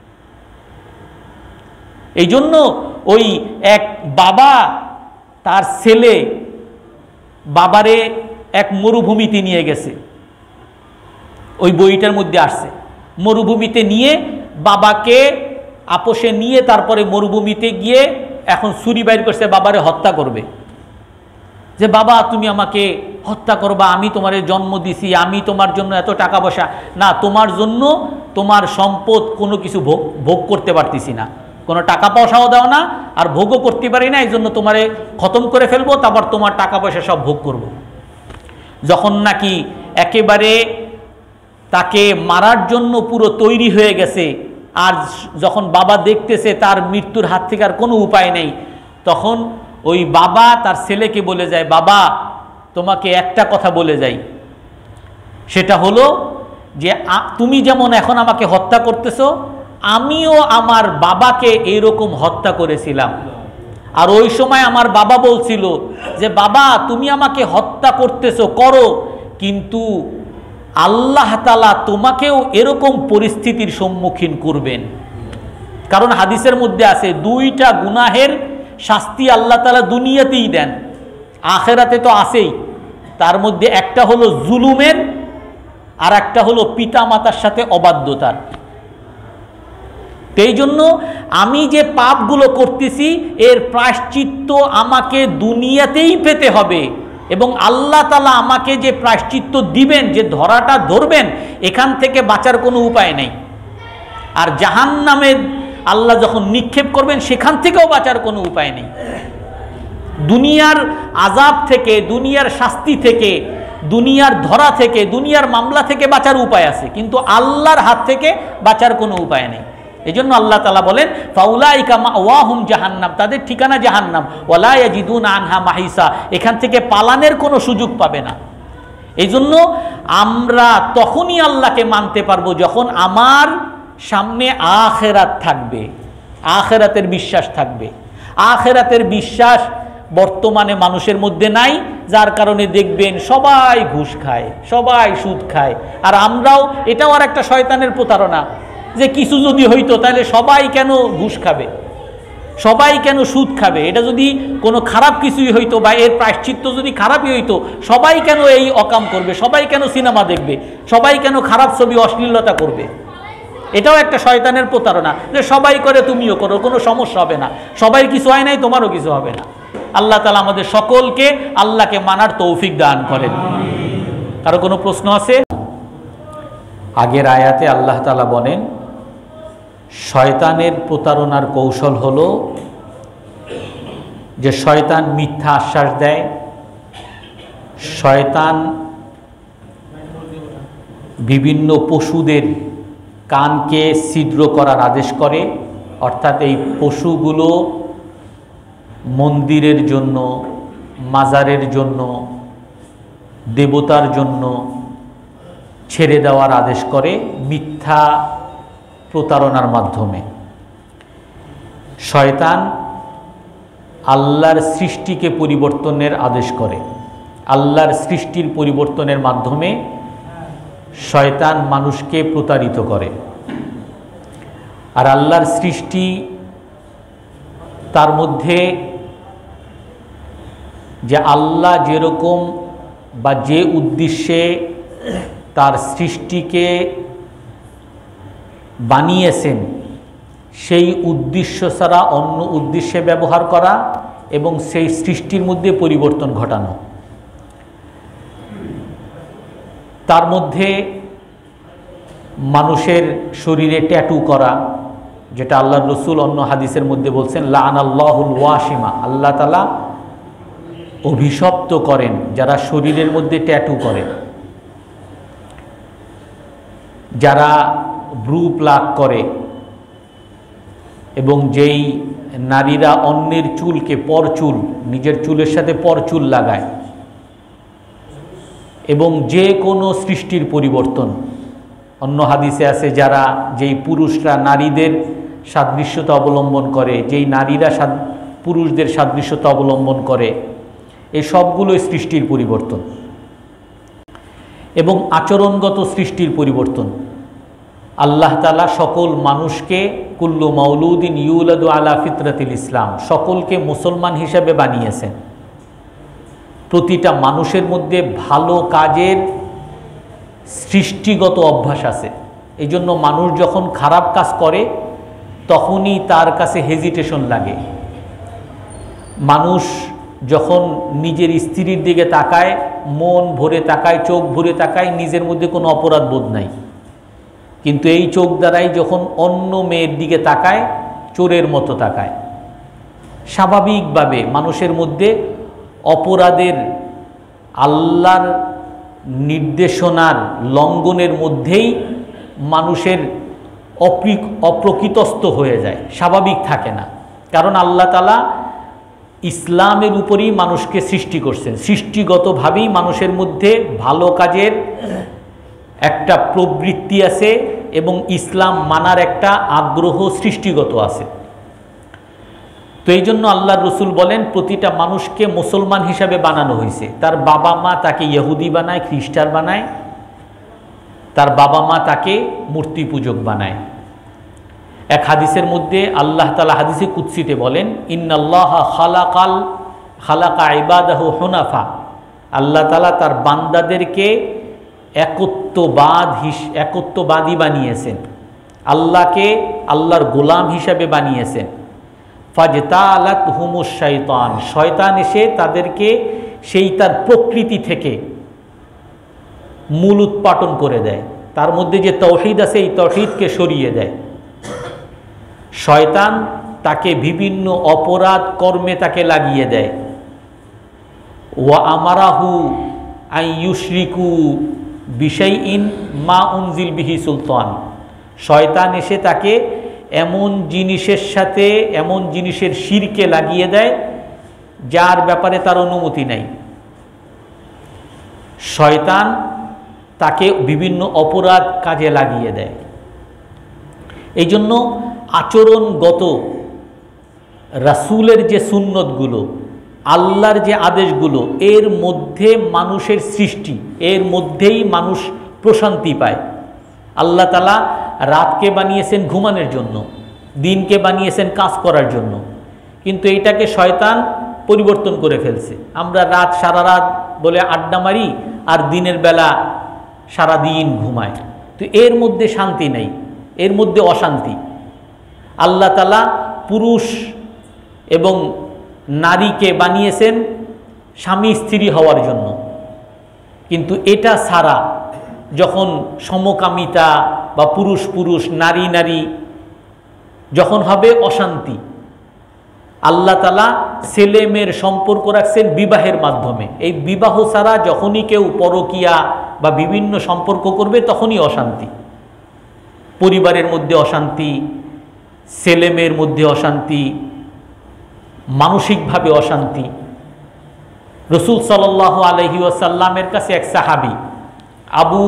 এই জন্য ওই এক বাবা তার ছেলে বাবারে এক মরুভূমিতে নিয়ে গেছে। ওই বইটার মধ্যে আসছে, মরুভূমিতে নিয়ে বাবাকে আপোষে নিয়ে তারপরে মরুভূমিতে গিয়ে এখন ছুরি বাইর করছে, বাবারে হত্যা করবে। যে বাবা তুমি আমাকে হত্যা করবা, আমি তোমারে জন্ম দিছি, আমি তোমার জন্য এত টাকা পয়সা, না তোমার জন্য তোমার সম্পদ কোনো কিছু ভোগ করতে পারতেছি না, কোনো টাকা পয়সাও দাও না, আর ভোগও করতে পারি না, এই জন্য তোমারে খতম করে ফেলবো, তারপর তোমার টাকা পয়সা সব ভোগ করব। যখন নাকি একেবারে তাকে মারার জন্য পুরো তৈরি হয়ে গেছে, আর যখন বাবা দেখতেছে তার মৃত্যুর হাত থেকে আর কোনো উপায় নেই, তখন ওই বাবা তার ছেলেকে বলে যায়, বাবা তোমাকে একটা কথা বলে যাই, সেটা হলো যে তুমি যেমন এখন আমাকে হত্যা করতেছো, আমিও আমার বাবাকে এইরকম হত্যা করেছিলাম। আর ওই সময় আমার বাবা বলছিল যে বাবা তুমি আমাকে হত্যা করতেছো, করো, কিন্তু আল্লাহ তাআলা তোমাকেও এরকম পরিস্থিতির সম্মুখীন করবেন। কারণ হাদিসের মধ্যে আছে দুইটা গুনাহের শাস্তি আল্লাহ তাআলা দুনিয়াতেই দেন, আখেরাতে তো আছেই। তার মধ্যে একটা হলো জুলুমের, আর একটা হলো পিতামাতার সাথে অবাধ্যতার। এই জন্য আমি যে পাপগুলো করতেছি এর প্রায়শ্চিত্ত আমাকে দুনিয়াতেই পেতে হবে, এবং আল্লাহ তাআলা আমাকে যে প্রায়শ্চিত্ত দিবেন, যে ধরাটা ধরবেন, এখান থেকে বাঁচার কোনো উপায় নেই। আর জাহান্নামে আল্লাহ যখন নিক্ষেপ করবেন, সেখান থেকেও বাঁচার কোনো উপায় নেই। দুনিয়ার আযাব থেকে, দুনিয়ার শাস্তি থেকে, দুনিয়ার ধরা থেকে, দুনিয়ার মামলা থেকে বাঁচার উপায় আছে, কিন্তু আল্লাহর হাত থেকে বাঁচার কোনো উপায় নেই। এই জন্য আল্লাহ তাআলা বলেন ফাউলাইকা মাওয়াহুম জাহান্নাম, তাদের ঠিকানা জাহান্নাম, ওয়ালা ইয়াজিদুনা আনহা মাহিসা, এখান থেকে পালানের কোনো সুযোগ পাবে না। এই জন্য আমরা তখনই আল্লাহকে মানতে পারবো যখন আমার সামনে আখিরাত থাকবে, আখিরাতের বিশ্বাস থাকবে। আখিরাতের বিশ্বাস বর্তমানে মানুষের মধ্যে নাই, যার কারণে দেখবেন সবাই ঘুষ খায়, সবাই সুদ খায়। আর আমরাও, এটাও আর একটা শয়তানের প্রতারণা, যে কিছু যদি হইতো তাহলে সবাই কেন ঘুষ খাবে, সবাই কেন সুদ খাবে, এটা যদি কোনো খারাপ কিছুই হইতো বা এর প্রায়শ্চিত্ত যদি খারাপই হইতো, সবাই কেন এই অকাম করবে, সবাই কেন সিনেমা দেখবে, সবাই কেন খারাপ ছবি অশ্লীলতা করবে। এটাও একটা শয়তানের প্রতারণা, যে সবাই করে তুমিও করো, কোনো সমস্যা হবে না, সবাই কিছু হয় নাই তোমারও কিছু হবে না। আল্লাহ তাআলা আমাদের সকলকে আল্লাহকে মানার তৌফিক দান করেন। কারো কোনো প্রশ্ন আছে? আগের আয়াতে আল্লাহ তাআলা বলেন শয়তানের প্রতারণার কৌশল হলো যে শয়তান মিথ্যা আশ্বাস দেয়, শয়তান বিভিন্ন পশুদের কানকে ছিদ্র করার আদেশ করে, অর্থাৎ এই পশুগুলো মন্দিরের জন্য, মাজারের জন্য, দেবতার জন্য ছেড়ে দেওয়ার আদেশ করে মিথ্যা প্রতারণার মাধ্যমে। শয়তান আল্লাহর সৃষ্টিকে পরিবর্তনের আদেশ করে, আল্লাহর সৃষ্টির পরিবর্তনের মাধ্যমে শয়তান মানুষকে প্রতারিত করে। আর আল্লাহর সৃষ্টি, তার মধ্যে যে আল্লাহ যেরকম বা যে উদ্দেশ্যে তার সৃষ্টিকে বানিয়েছেন, সেই উদ্দেশ্য ছাড়া অন্য উদ্দেশ্যে ব্যবহার করা এবং সেই সৃষ্টির মধ্যে পরিবর্তন ঘটানো। তার মধ্যে মানুষের শরীরে ট্যাটু করা, যেটা আল্লাহর রসুল অন্য হাদিসের মধ্যে বলছেন লাআনাল্লাহুল ওয়াশিমা, আল্লাহ তাআলা অভিশপ্ত করেন যারা শরীরের মধ্যে ট্যাটু করে, যারা ব্রু প্লাক করে, এবং যেই নারীরা অন্যের চুলকে পরচুল, নিজের চুলের সাথে পরচুল লাগায়, এবং যে কোনো সৃষ্টির পরিবর্তন। অন্য হাদিসে আছে যারা, যেই পুরুষরা নারীদের সাদৃশ্যতা অবলম্বন করে, যেই নারীরা পুরুষদের সাদৃশ্যতা অবলম্বন করে, এই সবগুলোই সৃষ্টির পরিবর্তন এবং আচরণগত সৃষ্টির পরিবর্তন। আল্লাহ তাআলা সকল মানুষকে কুল্লু মাউলুদিন ইউলাদু আলা ফিতরাতিল ইসলাম, সকলকে মুসলমান হিসেবে বানিয়েছেন। প্রতিটা মানুষের মধ্যে ভালো কাজের সৃষ্টিগত অভ্যাস আছে। এই জন্য মানুষ যখন খারাপ কাজ করে তখনই তার কাছে হেজিটেশন লাগে। মানুষ যখন নিজের স্ত্রীর দিকে তাকায়, মন ভরে তাকায়, চোখ ভরে তাকায়, নিজের মধ্যে কোনো অপরাধ বোধ নাই। কিন্তু এই চোখ দ্বারাই যখন অন্য মেয়ের দিকে তাকায়, চোরের মতো তাকায়। স্বাভাবিকভাবে মানুষের মধ্যে অপরাধের, আল্লাহর নির্দেশনার লঙ্ঘনের মধ্যেই মানুষের অপ্রকৃতস্থ হয়ে যায়, স্বাভাবিক থাকে না। কারণ আল্লাহ তাআলা ইসলামের উপরই মানুষকে সৃষ্টি করছেন, সৃষ্টিগতভাবেই মানুষের মধ্যে ভালো কাজের একটা প্রবৃত্তি আছে এবং ইসলাম মানার একটা আগ্রহ সৃষ্টিগত আছে। তো এই জন্য আল্লাহর রসুল বলেন প্রতিটা মানুষকে মুসলমান হিসাবে বানানো হয়েছে। তার বাবা মা তাকে ইহুদি বানায়, খ্রিস্টান বানায়, তার বাবা মা তাকে মূর্তি পূজক বানায়। এক হাদিসের মধ্যে আল্লাহ তাআলা হাদিসে কুদসিতে বলেন ইন্নাল্লাহা খালাকা ইবাদাহু হুনাফা, আল্লাহ তাআলা তার বান্দাদেরকে একত্ববাদী বানিয়েছেন, আল্লাহকে আল্লাহর গোলাম হিসাবে বানিয়েছেন। ফাজতালাতহুমুশ শাইতান, শয়তান এসে তাদেরকে সেই তার প্রকৃতি থেকে মূল উৎপাটন করে দেয়, তার মধ্যে যে তাওহীদ আছে এই তাওহীদকে সরিয়ে দেয়। শয়তান তাকে বিভিন্ন অপরাধ কর্মে তাকে লাগিয়ে দেয়, ওয়া আমারাহু আন ইউশরিকু বিশাইইন মা উনজিল বিহি সুলতান, শয়তান এসে তাকে এমন জিনিসের সাথে এমন জিনিসের শিরকে লাগিয়ে দেয় যার ব্যাপারে তার অনুমতি নাই। শয়তান তাকে বিভিন্ন অপরাধ কাজে লাগিয়ে দেয়। এই জন্য আচরণগত রাসূলের যে সুন্নতগুলো, আল্লাহর যে আদেশগুলো, এর মধ্যে মানুষের সৃষ্টি, এর মধ্যেই মানুষ প্রশান্তি পায়। আল্লাহ তাআলা রাতকে বানিয়েছেন ঘুমানোর জন্য, দিনকে বানিয়েছেন কাজ করার জন্য, কিন্তু এইটাকে শয়তান পরিবর্তন করে ফেলছে। আমরা রাত সারা রাত বলে আড্ডা মারি আর দিনের বেলা সারা দিন ঘুমাই। তো এর মধ্যে শান্তি নেই, এর মধ্যে অশান্তি। আল্লাহ তাআলা পুরুষ এবং নারীকে বানিয়েছেন স্বামী স্ত্রী হওয়ার জন্য, কিন্তু এটা ছাড়া যখন সমকামিতা বা পুরুষ পুরুষ নারী নারী যখন হবে অশান্তি, আল্লাহ তাআলা ছেলে মেয়ের সম্পর্ক রাখছেন বিবাহের মাধ্যমে। এই বিবাহ ছাড়া যখনই কেউ পরকীয়া বা বিভিন্ন সম্পর্ক করবে তখনই অশান্তি। পরিবারের মধ্যে অশান্তি, ছেলে মেয়ের মধ্যে অশান্তি, মানসিকভাবে অশান্তি। রাসূল সাল্লাল্লাহু আলাইহি ওয়াসাল্লামের কাছে এক সাহাবী আবু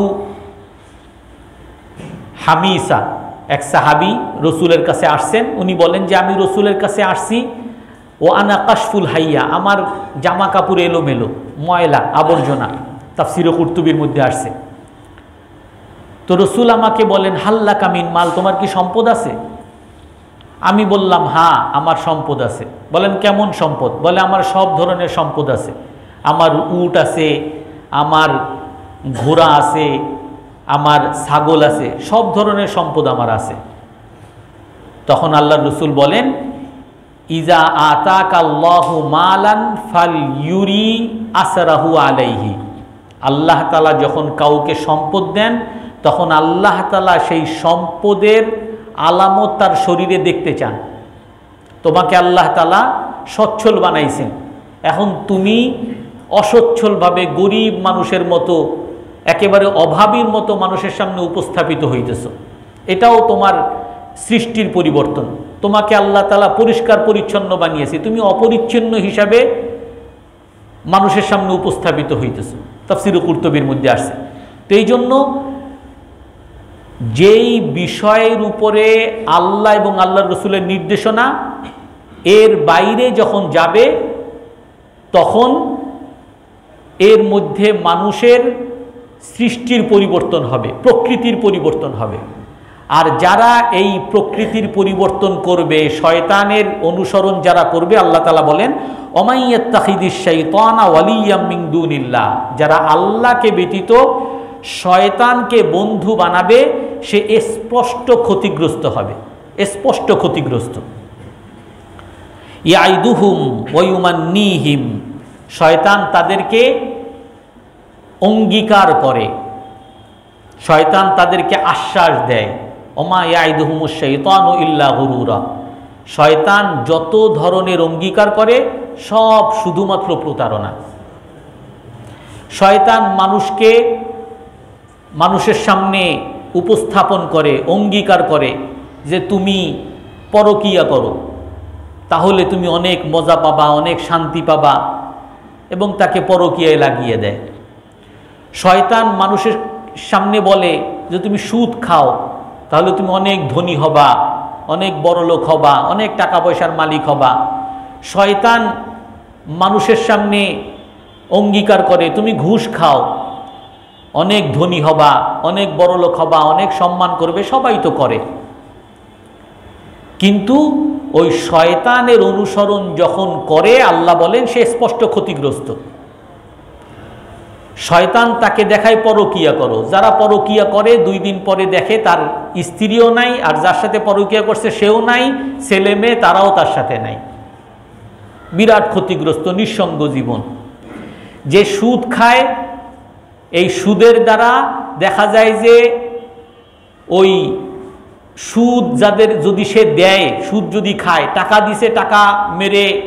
হামিসা, এক সাহাবী রাসূলের কাছে আসছেন। উনি বলেন যে আমি রাসূলের কাছে আসছি ও আনা কাশফুল হাইয়া, আমার জামা কাপড় এলোমেলো, ময়লা আবর্জনা, তাফসিরে কুরতুবির মধ্যে আসছে। তো রাসূল আমাকে বলেন হাল্লা কামিন মাল, তোমার কি সম্পদ আছে? আমি বললাম হ্যাঁ আমার সম্পদ আছে। বলেন কেমন সম্পদ? বলে আমার সব ধরনের সম্পদ আছে, আমার উট আছে, আমার ঘোড়া আছে, আমার ছাগল আছে, সব ধরনের সম্পদ আমার আছে। তখন আল্লাহর রাসূল বলেন ইজা আতাকাল্লাহু মালান ফালইউরি আসরাহু আলাইহি, আল্লাহ তাআলা যখন কাউকে সম্পদ দেন তখন আল্লাহ তাআলা সেই সম্পদের আলামত তার শরীরে দেখতে চান। তোমাকে আল্লাহ তাআলা সচ্ছল বানাইছেন, এখন তুমি অসচ্ছলভাবে গরিব মানুষের মতো, একেবারে অভাবীর মতো মানুষের সামনে উপস্থাপিত হইতেছ। এটাও তোমার সৃষ্টির পরিবর্তন। তোমাকে আল্লাহ তাআলা পরিষ্কার পরিচ্ছন্ন বানিয়েছে, তুমি অপরিচ্ছন্ন হিসাবে মানুষের সামনে উপস্থাপিত হইতেছ। তাফসিরে কুরতুবির মধ্যে আসছে। তো এই জন্য যেই বিষয়ের উপরে আল্লাহ এবং আল্লাহর রাসূলের নির্দেশনা, এর বাইরে যখন যাবে তখন এর মধ্যে মানুষের সৃষ্টির পরিবর্তন হবে, প্রকৃতির পরিবর্তন হবে। আর যারা এই প্রকৃতির পরিবর্তন করবে, শয়তানের অনুসরণ যারা করবে, আল্লাহ তাআলা বলেন ওমাইয়াত্তাখিদিশ শাইতানা ওয়ালিয়াম মিন দুনিল্লাহ, যারা আল্লাহকে ব্যতীত শয়তানকে বন্ধু বানাবে সে স্পষ্ট ক্ষতিগ্রস্ত হবে, স্পষ্ট ক্ষতিগ্রস্ত। ইয়াইদুহুম ওয়া ইউমান্নিহিম, শয়তান তাদেরকে অঙ্গীকার করে, শয়তান তাদেরকে আশ্বাস দেয়। ওমা ইয়াইদুহুমুশ শাইতানু ইল্লা গুরুরা, শয়তান যত ধরনের অঙ্গীকার করে সব শুধুমাত্র প্রতারণা। শয়তান মানুষকে মানুষের সামনে উপস্থাপন করে, অঙ্গীকার করে যে তুমি পরকীয়া করো, তাহলে তুমি অনেক মজা পাবা, অনেক শান্তি পাবা, এবং তাকে পরকীয়ায় লাগিয়ে দেয়। শয়তান মানুষের সামনে বলে যে তুমি সুদ খাও, তাহলে তুমি অনেক ধনী হবা, অনেক বড় লোক হবা, অনেক টাকা পয়সার মালিক হবা। শয়তান মানুষের সামনে অঙ্গীকার করে তুমি ঘুষ খাও, অনেক ধনী হবা, অনেক বড় লোক হবা, অনেক সম্মান করবে, সবাই তো করে। কিন্তু ওই শয়তানের অনুসরণ যখন করে, আল্লাহ বলেন সে স্পষ্ট ক্ষতিগ্রস্ত। শয়তান তাকে দেখায় পরকীয়া করো, যারা পরকীয়া করে 2 দিন পরে দেখে তার স্ত্রীও নাই, আর যার সাথে পরকীয়া করছে সেও নাই, ছেলে মেয়ে তারাও তার সাথে নাই। বিরাট ক্ষতিগ্রস্ত, নিঃসঙ্গ জীবন। যে সুদ খায়, এই সুদের দ্বারা দেখা যায় যে ওই সুদ যাদের যদি সে দেয়, সুদ যদি খায়, টাকা দিছে, টাকা মেরে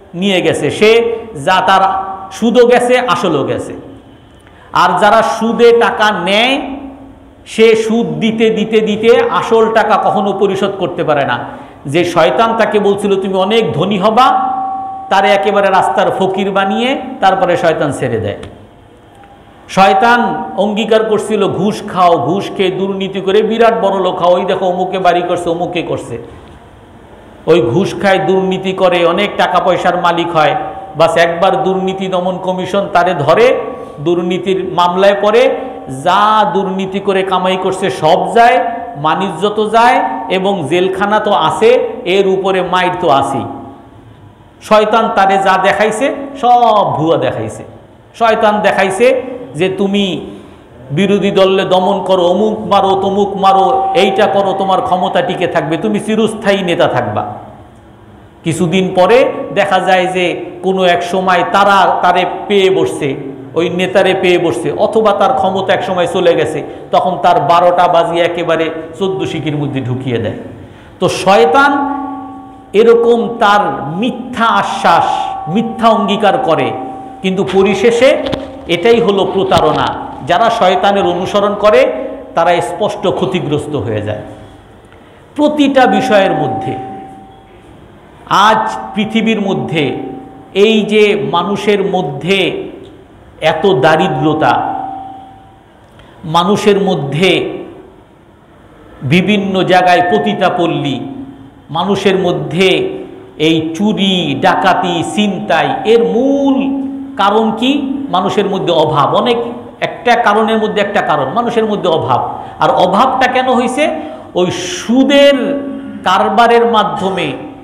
নিয়ে গেছে, সে যা তার সুদও গেছে আসলও গেছে। আর যারা সুদে টাকা নেয় সে সুদ দিতে দিতে দিতে আসল টাকা কখনো পরিশোধ করতে পারে না। যে শয়তান তাকে বলছিল তুমি অনেক ধনী হবা, তারে একেবারে রাস্তার ফকির বানিয়ে তারপরে শয়তান ছেড়ে দেয়। শয়তান অঙ্গীকার করছিল ঘুষ খাও, ঘুষ খেয়ে দুর্নীতি করে বিরাট বড় লোক খাও, ওই দেখো অমুকে বাড়ি করছে, অমুকে করছে। ওই ঘুষ খায়, দুর্নীতি করে, অনেক টাকা পয়সার মালিক হয়, বাস একবার দুর্নীতি দমন কমিশন তারে ধরে, দুর্নীতির মামলায় পড়ে, যা দুর্নীতি করে কামাই করছে সব যায়, মানিজ্য তো যায় এবং জেলখানা তো আছে, এর উপরে মাইর তো আসেই। শয়তান তারে যা দেখাইছে সব ভুয়া দেখাইছে। শয়তান দেখাইছে যে তুমি বিরোধী দলে দমন করো, অমুক মারো, তমুক মারো, এইটা করো, তোমার ক্ষমতা টিকে থাকবে, তুমি চিরস্থায়ী নেতা থাকবা। কিছুদিন পরে দেখা যায় যে কোনো এক সময় তারে পেয়ে বসছে, ওই নেতারে পেয়ে বসছে, অথবা তার ক্ষমতা এক সময় চলে গেছে, তখন তার 12টা বাজিয়ে একেবারে 14 শিকির মধ্যে ঢুকিয়ে দেয়। তো শয়তান এরকম তার মিথ্যা আশ্বাস, মিথ্যা অঙ্গীকার করে, কিন্তু পরিশেষে এটাই হলো প্রতারণা। যারা শয়তানের অনুসরণ করে তারা স্পষ্ট ক্ষতিগ্রস্ত হয়ে যায় প্রতিটা বিষয়ের মধ্যে। আজ পৃথিবীর মধ্যে এই যে মানুষের মধ্যে এত দারিদ্রতা, মানুষের মধ্যে বিভিন্ন জায়গায় পতিতাপল্লী, মানুষের মধ্যে এই চুরি ডাকাতি ছিনতাই, এর মূল কারণ কি? মানুষের মধ্যে অভাব। অনেক একটা কারণের মধ্যে একটা কারণ মানুষের মধ্যে অভাব। আর অভাবটা কেন হয়েছে? ওই সুদের কারবারের মাধ্যমে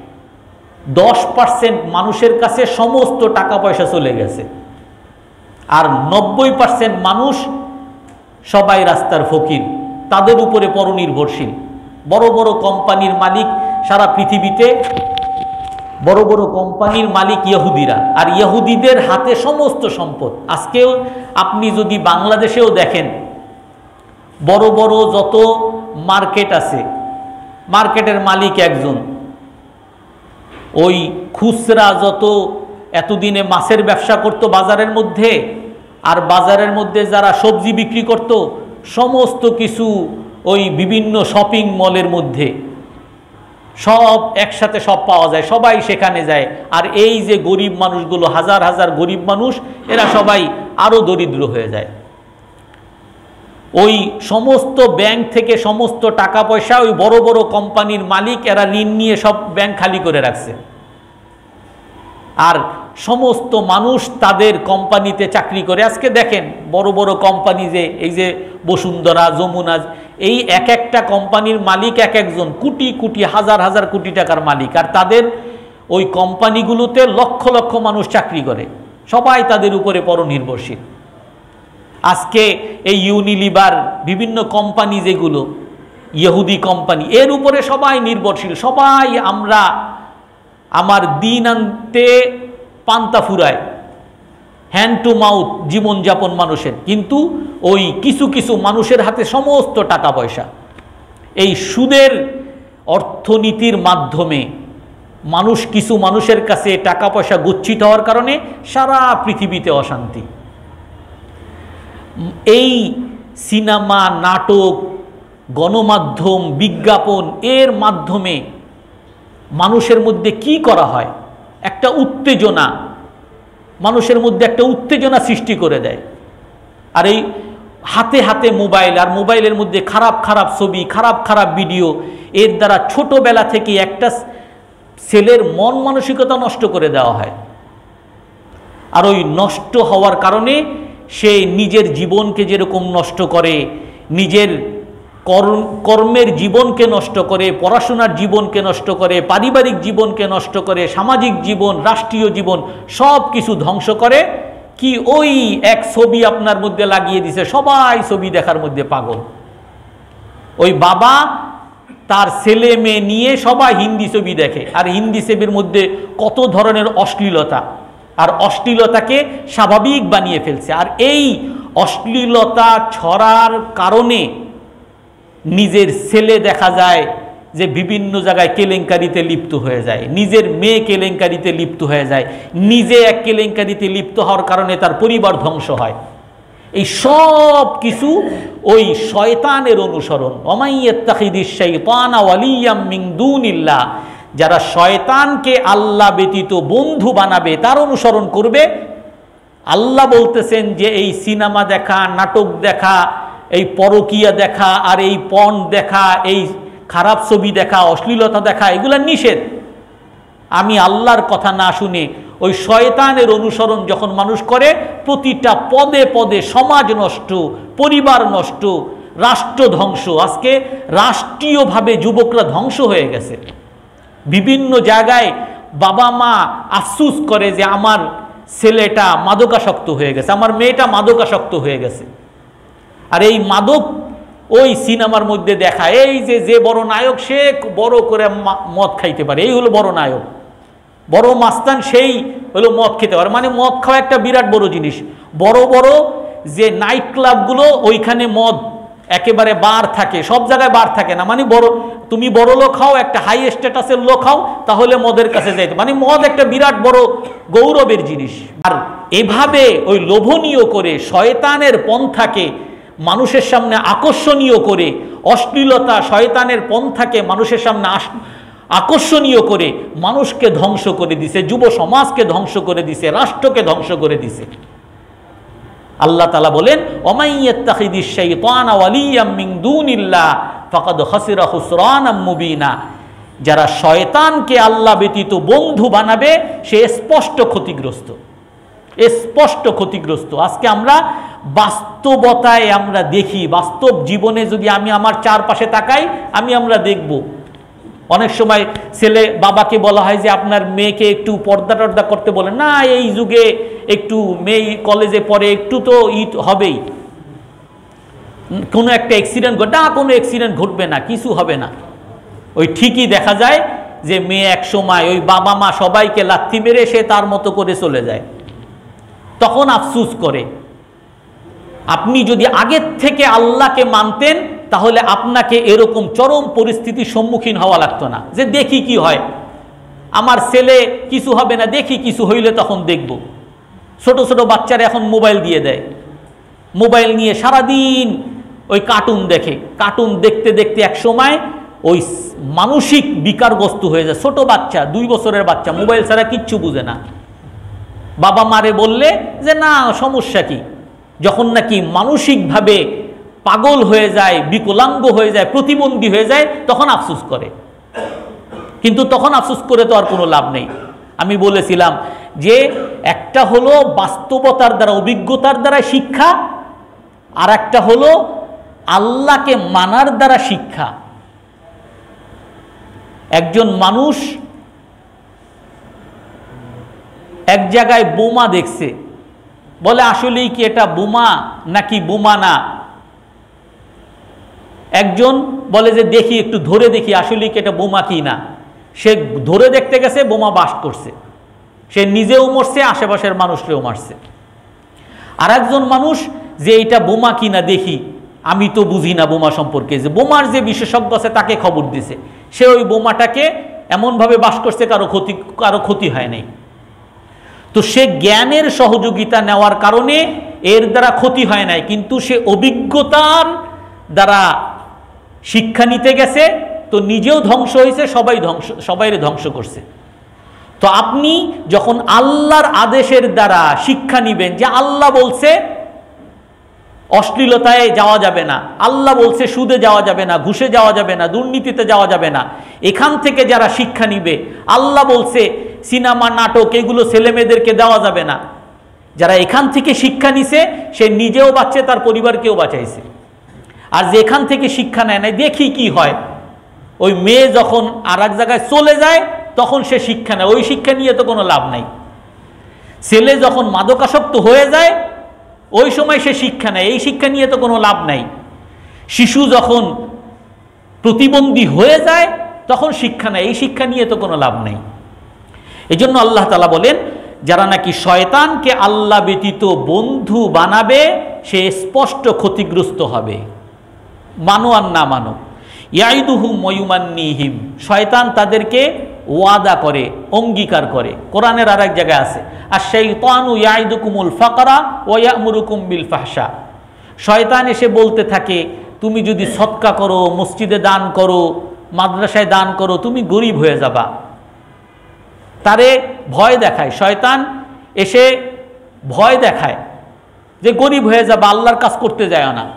10% মানুষের কাছে সমস্ত টাকা পয়সা চলে গেছে, আর 90% মানুষ সবাই রাস্তার ফকির, তাদের উপরে পরনির্ভরশীল। বড় বড় কোম্পানির মালিক সারা পৃথিবীতে, বড় বড় কোম্পানির মালিক ইহুদিরা, আর ইহুদিদের হাতে সমস্ত সম্পদ। আজকেও আপনি যদি বাংলাদেশেও দেখেন, বড় বড় যত মার্কেট আছে, মার্কেটের মালিক একজন। ওই খুচরা যত এতদিনে মাছের ব্যবসা করত বাজারের মধ্যে, আর বাজারের মধ্যে যারা সবজি বিক্রি করত, সমস্ত কিছু ওই বিভিন্ন শপিং মলের মধ্যে সব একসাথে সব পাওয়া যায়, সবাই সেখানে যায়। আর এই যে গরিব মানুষগুলো, হাজার হাজার গরিব মানুষ, এরা সবাই আরো দরিদ্র হয়ে যায়। ওই সমস্ত ব্যাংক থেকে সমস্ত টাকা পয়সা ওই বড় বড় কোম্পানির মালিক, এরা ঋণ নিয়ে সব ব্যাংক খালি করে রাখছে। আর সমস্ত মানুষ তাদের কোম্পানিতে চাকরি করে। আজকে দেখেন বড় বড় কোম্পানি, যে এই যে বসুন্ধরা, যমুনা, এই এক একটা কোম্পানির মালিক এক একজন কোটি কোটি, হাজার হাজার কোটি টাকার মালিক। আর তাদের ওই কোম্পানিগুলোতে লক্ষ লক্ষ মানুষ চাকরি করে, সবাই তাদের উপরে পরনির্ভরশীল। আজকে এই ইউনিলিভার, বিভিন্ন কোম্পানি যেগুলো ইহুদি কোম্পানি, এর উপরে সবাই নির্ভরশীল। সবাই আমরা আমার দিন আনতে পান্তা ফুরায়, হ্যান্ড টু মাউথ জীবনযাপন মানুষের। কিন্তু ওই কিছু কিছু মানুষের হাতে সমস্ত টাকা পয়সা। এই সুদের অর্থনীতির মাধ্যমে মানুষ, কিছু মানুষের কাছে টাকা পয়সা গচ্ছিত হওয়ার কারণে সারা পৃথিবীতে অশান্তি। এই সিনেমা, নাটক, গণমাধ্যম, বিজ্ঞাপন, এর মাধ্যমে মানুষের মধ্যে কি করা হয়? একটা উত্তেজনা, মানুষের মধ্যে একটা উত্তেজনা সৃষ্টি করে দেয়। আর এই হাতে হাতে মোবাইল, আর মোবাইলের মধ্যে খারাপ খারাপ ছবি, খারাপ খারাপ ভিডিও, এর দ্বারা ছোটবেলা থেকে একটা ছেলের মন মানসিকতা নষ্ট করে দেওয়া হয়। আর ওই নষ্ট হওয়ার কারণে সে নিজের জীবনকে যেরকম নষ্ট করে, নিজের কর্মের জীবনকে নষ্ট করে, পড়াশোনার জীবনকে নষ্ট করে, পারিবারিক জীবনকে নষ্ট করে, সামাজিক জীবন, রাষ্ট্রীয় জীবন, সব কিছু ধ্বংস করে। কি ওই এক ছবি আপনার মধ্যে লাগিয়ে দিছে, সবাই ছবি দেখার মধ্যে পাগল। ওই বাবা তার ছেলে মেয়ে নিয়ে সবাই হিন্দি ছবি দেখে, আর হিন্দি ছবির মধ্যে কত ধরনের অশ্লীলতা, আর অশ্লীলতাকে স্বাভাবিক বানিয়ে ফেলছে। আর এই অশ্লীলতা ছড়ার কারণে নিজের ছেলে দেখা যায় যে বিভিন্ন জায়গায় কেলেঙ্কারিতে লিপ্ত হয়ে যায়, নিজের মেয়ে কেলেঙ্কারিতে লিপ্ত হয়ে যায়, নিজে এক কেলেঙ্কারিতে লিপ্ত হওয়ার কারণে তার পরিবার ধ্বংস হয়। এই সব কিছু ওই শয়তানের অনুসরণ। ওমাইয়াত্তাখিদিশ শাইতানা ওয়ালিয়াম মিন দুনিল্লাহ, যারা শয়তানকে আল্লাহ ব্যতীত বন্ধু বানাবে, তার অনুসরণ করবে। আল্লাহ বলতেছেন যে এই সিনেমা দেখা, নাটক দেখা, এই পরকীয়া দেখা, আর এই পর্ন দেখা, এই খারাপ ছবি দেখা, অশ্লীলতা দেখা, এগুলো নিষেধ। আমি আল্লাহর কথা না শুনে ওই শয়তানের অনুসরণ যখন মানুষ করে, প্রতিটা পদে পদে সমাজ নষ্ট, পরিবার নষ্ট, রাষ্ট্র ধ্বংস। আজকে রাষ্ট্রীয়ভাবে যুবকরা ধ্বংস হয়ে গেছে। বিভিন্ন জায়গায় বাবা মা আফসুস করে যে আমার ছেলেটা মাদকাসক্ত হয়ে গেছে, আমার মেয়েটা মাদকাসক্ত হয়ে গেছে। আর এই মাদক ওই সিনেমার মধ্যে দেখা, এই যে বড় নায়ক সে বড় করে মদ খাইতে পারে, এই হলো বড় নায়ক। বড় মাস্তান সেই হলো মদ খেতে পারে। মানে মদ খাওয়া একটা বিরাট বড় জিনিস। বড় বড় যে নাইট ক্লাবগুলো, ওইখানে মদ একেবারে বার থাকে, সব জায়গায় বার থাকে না। মানে বড়, তুমি বড় লোক খাও, একটা হাই স্ট্যাটাসের লোক খাও, তাহলে মদের কাছে যাইতে, মানে মদ একটা বিরাট বড় গৌরবের জিনিস। আর এভাবে ওই লোভনীয় করে শয়তানের পন্থাকে মানুষের সামনে আকর্ষণীয় করে, অশ্লীলতা শয়তানের পন্থাকে মানুষের সামনে আকর্ষণীয় করে মানুষকে ধ্বংস করে দিছে, যুব সমাজকে ধ্বংস করে দিছে, রাষ্ট্রকে ধ্বংস করে দিছে। আল্লাহ তাআলা বলেন, ওমাইয়াত্তাখিদিশ শাইতানা ওয়ালিয়াম মিন দুনিল্লাহ ফাকাদ খাসিরা খুসরানাম মুবিনা, যারা শয়তানকে আল্লাহ ব্যতীত বন্ধু বানাবে সে স্পষ্ট ক্ষতিগ্রস্ত, স্পষ্ট ক্ষতিগ্রস্ত। আজকে আমরা বাস্তবতায় আমরা দেখি, বাস্তব জীবনে যদি আমি আমার চারপাশে তাকাই, আমরা দেখব অনেক সময় ছেলে বাবাকে বলা হয় যে আপনার মেয়েকে একটু পর্দা টর্দা করতে বলেন না, এই যুগে একটু মেয়ে কলেজে পড়ে, একটু তো হবেই, কোনো একটা অ্যাক্সিডেন্ট ঘটে না, কোনো অ্যাক্সিডেন্ট ঘটবে না, কিছু হবে না। ওই ঠিকই দেখা যায় যে মেয়ে এক সময় ওই বাবা মা সবাইকে লাথি মেরে সে তার মতো করে চলে যায়। তখন আফসুস করে। আপনি যদি আগের থেকে আল্লাহকে মানতেন, তাহলে আপনাকে এরকম চরম পরিস্থিতির সম্মুখীন হওয়া লাগতো না, যে দেখি কি হয়, আমার ছেলে কিছু হবে না, দেখি কিছু হইলে তখন দেখব। ছোট ছোট বাচ্চারা এখন মোবাইল দিয়ে দেয়, মোবাইল নিয়ে সারাদিন ওই কার্টুন দেখে, কার্টুন দেখতে দেখতে এক সময় ওই মানসিক বিকারগ্রস্ত হয়ে যায়। ছোট বাচ্চা, 2 বছরের বাচ্চা, মোবাইল ছাড়া কিচ্ছু বুঝে না। বাবা মারে বললে যে না সমস্যা কি, যখন নাকি মানসিকভাবে পাগল হয়ে যায়, বিকলাঙ্গ হয়ে যায়, প্রতিবন্ধী হয়ে যায়, তখন আফসোস করে। কিন্তু তখন আফসোস করে তো আর কোনো লাভ নেই। আমি বলেছিলাম যে একটা হলো বাস্তবতার দ্বারা, অভিজ্ঞতার দ্বারা শিক্ষা, আর একটা হলো আল্লাহকে মানার দ্বারা শিক্ষা। একজন মানুষ এক জায়গায় বোমা দেখছে, বলে আসলেই কি এটা বোমা নাকি বোমা না? একজন বলে যে দেখি, একটু ধরে দেখি আসলেই কি এটা বোমা কি না। সে ধরে দেখতে গেছে, বোমা বাস্ট করছে, সে নিজেও মরছে, আশেপাশের মানুষকেও মারছে। আর একজন মানুষ যে এটা বোমা কি না দেখি, আমি তো বুঝি না বোমা সম্পর্কে, যে বোমার যে বিশেষজ্ঞ আছে তাকে খবর দিছে, সে ওই বোমাটাকে এমনভাবে বাস্ট করছে কারো ক্ষতি হয় নাই। তো সে জ্ঞানের সহযোগিতা নেওয়ার কারণে এর দ্বারা ক্ষতি হয় নাই, কিন্তু সে অভিজ্ঞতার দ্বারা শিক্ষা নিতে গেছে, তো নিজেও ধ্বংস হয়েছে, সবাইরে ধ্বংস করছে। তো আপনি যখন আল্লাহর আদেশের দ্বারা শিক্ষা নিবেন, যে আল্লাহ বলছে অশ্লীলতায় যাওয়া যাবে না, আল্লাহ বলছে সুদে যাওয়া যাবে না, ঘুষে যাওয়া যাবে না, দুর্নীতিতে যাওয়া যাবে না, এখান থেকে যারা শিক্ষা নিবে, আল্লাহ বলছে সিনেমা নাটক এগুলো ছেলে মেয়েদেরকে দেওয়া যাবে না, যারা এখান থেকে শিক্ষা নিছে সে নিজেও বাঁচছে, তার পরিবারকেও বাঁচাইছে। আর যে এখান থেকে শিক্ষা নেয় নাই, দেখি কি হয়, ওই মেয়ে যখন আর এক জায়গায় চলে যায় তখন সে শিক্ষা নেয়, ওই শিক্ষা নিয়ে তো কোনো লাভ নাই। ছেলে যখন মাদকাসক্ত হয়ে যায় ওই সময় সে শিক্ষা নেয়, এই শিক্ষা নিয়ে তো কোনো লাভ নাই। শিশু যখন প্রতিবন্ধী হয়ে যায় তখন শিক্ষা নেয়, এই শিক্ষা নিয়ে তো কোনো লাভ নাই। এই জন্য আল্লাহ তাআলা বলেন, যারা নাকি শয়তানকে আল্লাহ ব্যতীত বন্ধু বানাবে সে স্পষ্ট ক্ষতিগ্রস্ত হবে, মানো আর না মানো। ইয়াইদুহুম ওয়া ইউমান্নিহিম, শয়তান তাদেরকে ওয়াদা করে, অঙ্গীকার করে। কোরআনের আরেক জায়গায় আছে, আশ-শাইতানু ইয়াইদুকুমুল ফাকরা ওয়া ইয়া'মুরুকুম বিল ফাহশা। শয়তান এসে বলতে থাকে, তুমি যদি সদকা করো, মসজিদে দান করো, মাদ্রাসায় দান করো, তুমি গরিব হয়ে যাবা। তারে ভয় দেখায়, শয়তান এসে ভয় দেখায় যে গরিব হয়ে যাবা, আল্লাহর কাজ করতে যায় না।